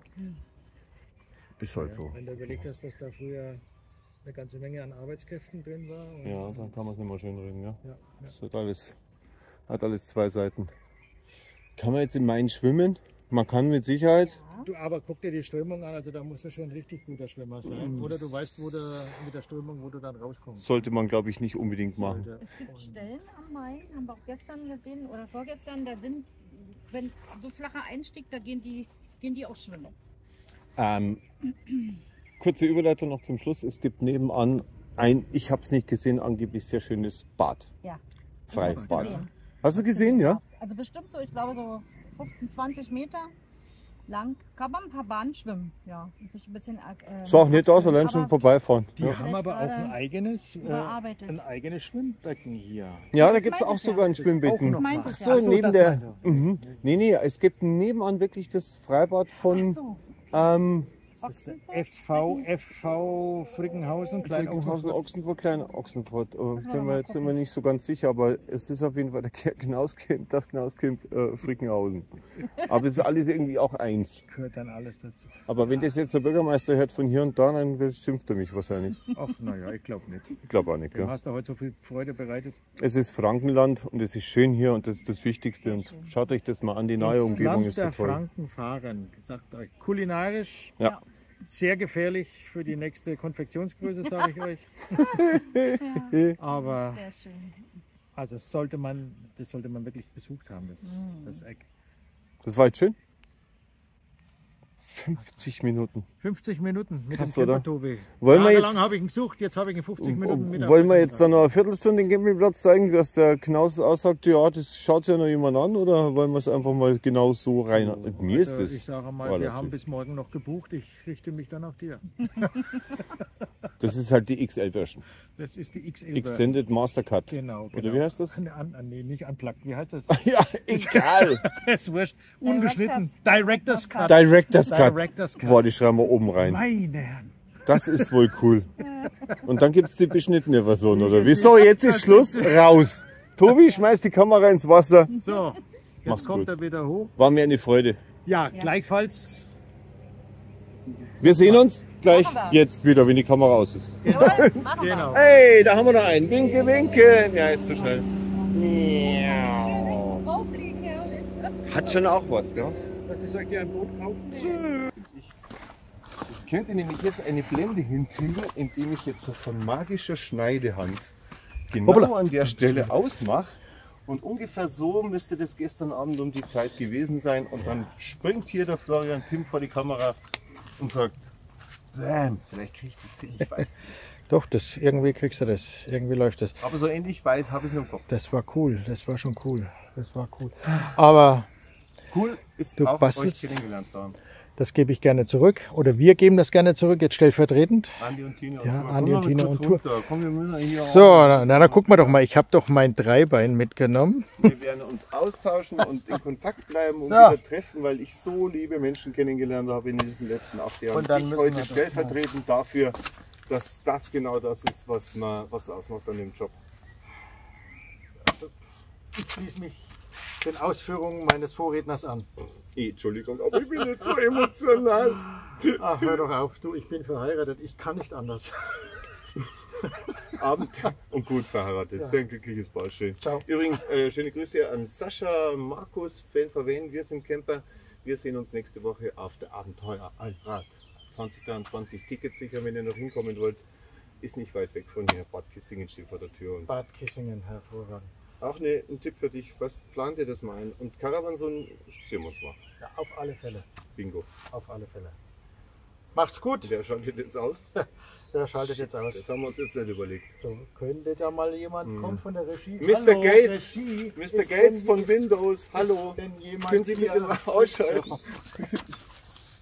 Ist halt
Ja,
so.
wenn du überlegt hast, dass da früher eine ganze Menge an Arbeitskräften drin war. Und
Ja, dann kann man es nicht mehr schön reden. Ja.
Ja, ja.
Das hat alles, hat alles zwei Seiten. Kann man jetzt im Main schwimmen? Man kann mit Sicherheit.
Du, aber guck dir die Strömung an, also da musst du schon ein richtig guter Schwimmer sein. Oder du weißt, wo du mit der Strömung, wo du dann rauskommst.
Sollte man, glaube ich, nicht unbedingt machen.
Sollte.
Es gibt
Und
Stellen am Main, haben wir auch gestern gesehen oder vorgestern, da sind, wenn so flacher Einstieg, da gehen die, gehen die auch schwimmen.
Ähm, kurze Überleitung noch zum Schluss. Es gibt nebenan ein, ich habe es nicht gesehen, angeblich sehr schönes Bad.
Ja. Ich hab's
Freibad.
gesehen.
Hast du gesehen, ja?
Also bestimmt so, ich glaube so fünfzehn, zwanzig Meter lang. Kann man ein paar Bahnen schwimmen, ja. Und sich ein bisschen, äh,
So auch nicht aus, allein schon
aber
vorbeifahren.
die
Ja,
haben aber auch ein
gerade
eigenes, äh,
überarbeitet.
ein eigenes Schwimmbecken hier.
ja da
das
gibt es
meinte
auch
ich ja.
sogar ein Schwimmbecken.
Das meinte ich
So,
ja.
Ach so,
neben
das
der.
meinte ich.
Mhm. Nee, nee, es gibt nebenan wirklich das Freibad
Ach
von.
so.
Ähm,
Ochsenfurt?
F V, F V Frickenhausen, Klein
Frickenhausen, Ochsenfurt, Klein Ochsenfurt. Oh,
wir
bin mir
mal
jetzt
gucken.
immer nicht so ganz sicher, aber es ist auf jeden Fall der Knauskind, das Knauskind äh, Frickenhausen. Aber es ist alles irgendwie auch eins.
gehört dann alles dazu.
Aber wenn das jetzt der Bürgermeister hört von hier und da, dann schimpft er mich wahrscheinlich.
Ach, naja, ich glaube nicht.
Ich glaube auch nicht.
Du
Gell?
hast da heute so viel Freude bereitet.
Es ist Frankenland und es ist schön hier und das ist das Wichtigste. Und schaut euch das mal an, die neue Umgebung
Land
ist so
der
toll.
Franken fahren, sagt euch. Kulinarisch
Ja.
sehr gefährlich für die nächste Konfektionsgröße, sage ich euch. Aber
Sehr schön.
also das sollte man, das sollte man wirklich besucht haben, das,
Mm.
das Eck.
Das war jetzt schön. fünfzig Minuten.
fünfzig Minuten mit
Krass,
dem
oder?
Camper, Tobi.
Wollen wir
Jahrelang
jetzt-
habe ich ihn gesucht, jetzt habe ich ihn fünfzig Minuten mit.
Wollen wir jetzt dann noch eine Viertelstunde den Campingplatz zeigen, dass der Knaus aussagt, ja, das schaut sich ja noch jemand an, oder wollen wir es einfach mal genau so rein? Mir ist
also,
das.
ich sage mal,
relativ.
wir haben bis morgen noch gebucht, ich richte mich dann nach dir.
Das ist halt die X L-Version.
Das ist die X L.
Extended Mastercard.
Genau, genau.
Oder wie heißt das?
An, an, nee, nicht unplugged, wie heißt das?
Ja, egal.
ist wurscht. Ungeschnitten. Director's Cut.
Director's Cut.
Director's Cut.
Boah, die schreiben wir oben rein.
Meine Herren.
Das ist wohl cool. Und dann gibt es die beschnittene Version, oder wie? So, jetzt ist Schluss. Raus. Tobi, schmeiß die Kamera ins Wasser.
So, jetzt
Mach's
kommt
gut.
er wieder hoch.
War mir eine Freude.
Ja, gleichfalls.
Wir sehen uns gleich
Machen wir.
jetzt wieder, wenn die Kamera aus ist.
Jawohl, machen wir.
Genau.
Hey, da haben wir noch einen. Winke, winke. Ja, ist zu schnell.
Draufliegen, herrlich.
Hat schon auch was, gell?
Ich soll dir ein Boot kaufen.
Ich könnte nämlich jetzt eine Blende hinkriegen, indem ich jetzt so von magischer Schneidehand genau
Hoppla.
an der Stelle ausmache. Und ungefähr so müsste das gestern Abend um die Zeit gewesen sein. Und dann springt hier der Florian Timm vor die Kamera und sagt, Bam, vielleicht kriege ich das hin, ich weiß nicht.
Doch, das, irgendwie kriegst du das. Irgendwie läuft das.
Aber so ähnlich weiß, habe ich es noch im Kopf.
Das war cool. Das war schon cool. Das war cool. Aber
Cool ist
Du
auch
bastelst?
euch kennengelernt zu haben.
das gebe ich gerne zurück. Oder wir geben das gerne zurück, jetzt stellvertretend.
Andi und Tina
Ja,
und Tour.
Andi
Komm
und
mal
Tina
kurz
und Tour.
runter. Komm, wir müssen hier
So,
auch-
na, na, dann guck mal doch mal. Ich habe doch mein Dreibein mitgenommen.
Wir werden uns austauschen und in Kontakt bleiben und
So.
wieder treffen, weil ich so liebe Menschen kennengelernt habe in diesen letzten acht Jahren.
Und dann
ich
müssen
heute
wir doch
stellvertretend dafür, dass das genau das ist, was man was ausmacht an dem Job.
Ich schließe mich den Ausführungen meines Vorredners an.
Eh, Entschuldigung, aber ich bin nicht so emotional.
Ach, hör doch auf, du, ich bin verheiratet. Ich kann nicht anders.
Abend und gut verheiratet.
Ja.
Sehr ein glückliches Paar. Schön.
Ciao.
Übrigens, äh, schöne Grüße an Sascha, Markus, Fan von Wen. Wir sind Camper. Wir sehen uns nächste Woche auf der Abenteuer Allrad zwanzig dreiundzwanzig. Tickets sicher, wenn ihr noch hinkommen wollt. Ist nicht weit weg von hier. Bad Kissingen steht vor der Tür. Und
Bad Kissingen, hervorragend.
auch eine, ein Tipp für dich. Was plant ihr das mal ein? Und Caravanson sehen wir uns mal.
Ja, auf alle Fälle.
Bingo.
Auf alle Fälle. Macht's gut.
Wer schaltet jetzt aus?
Wer schaltet jetzt aus?
Das haben wir uns jetzt nicht überlegt.
So, könnte da mal jemand
Hm.
kommen von der Regie?
Mister
Hallo,
Gates.
Regie.
Mister
Ist
Gates
denn-
von
ist-
Windows.
ist
Hallo.
denn jemand
Können Sie bitte
hier?
mal ausschalten?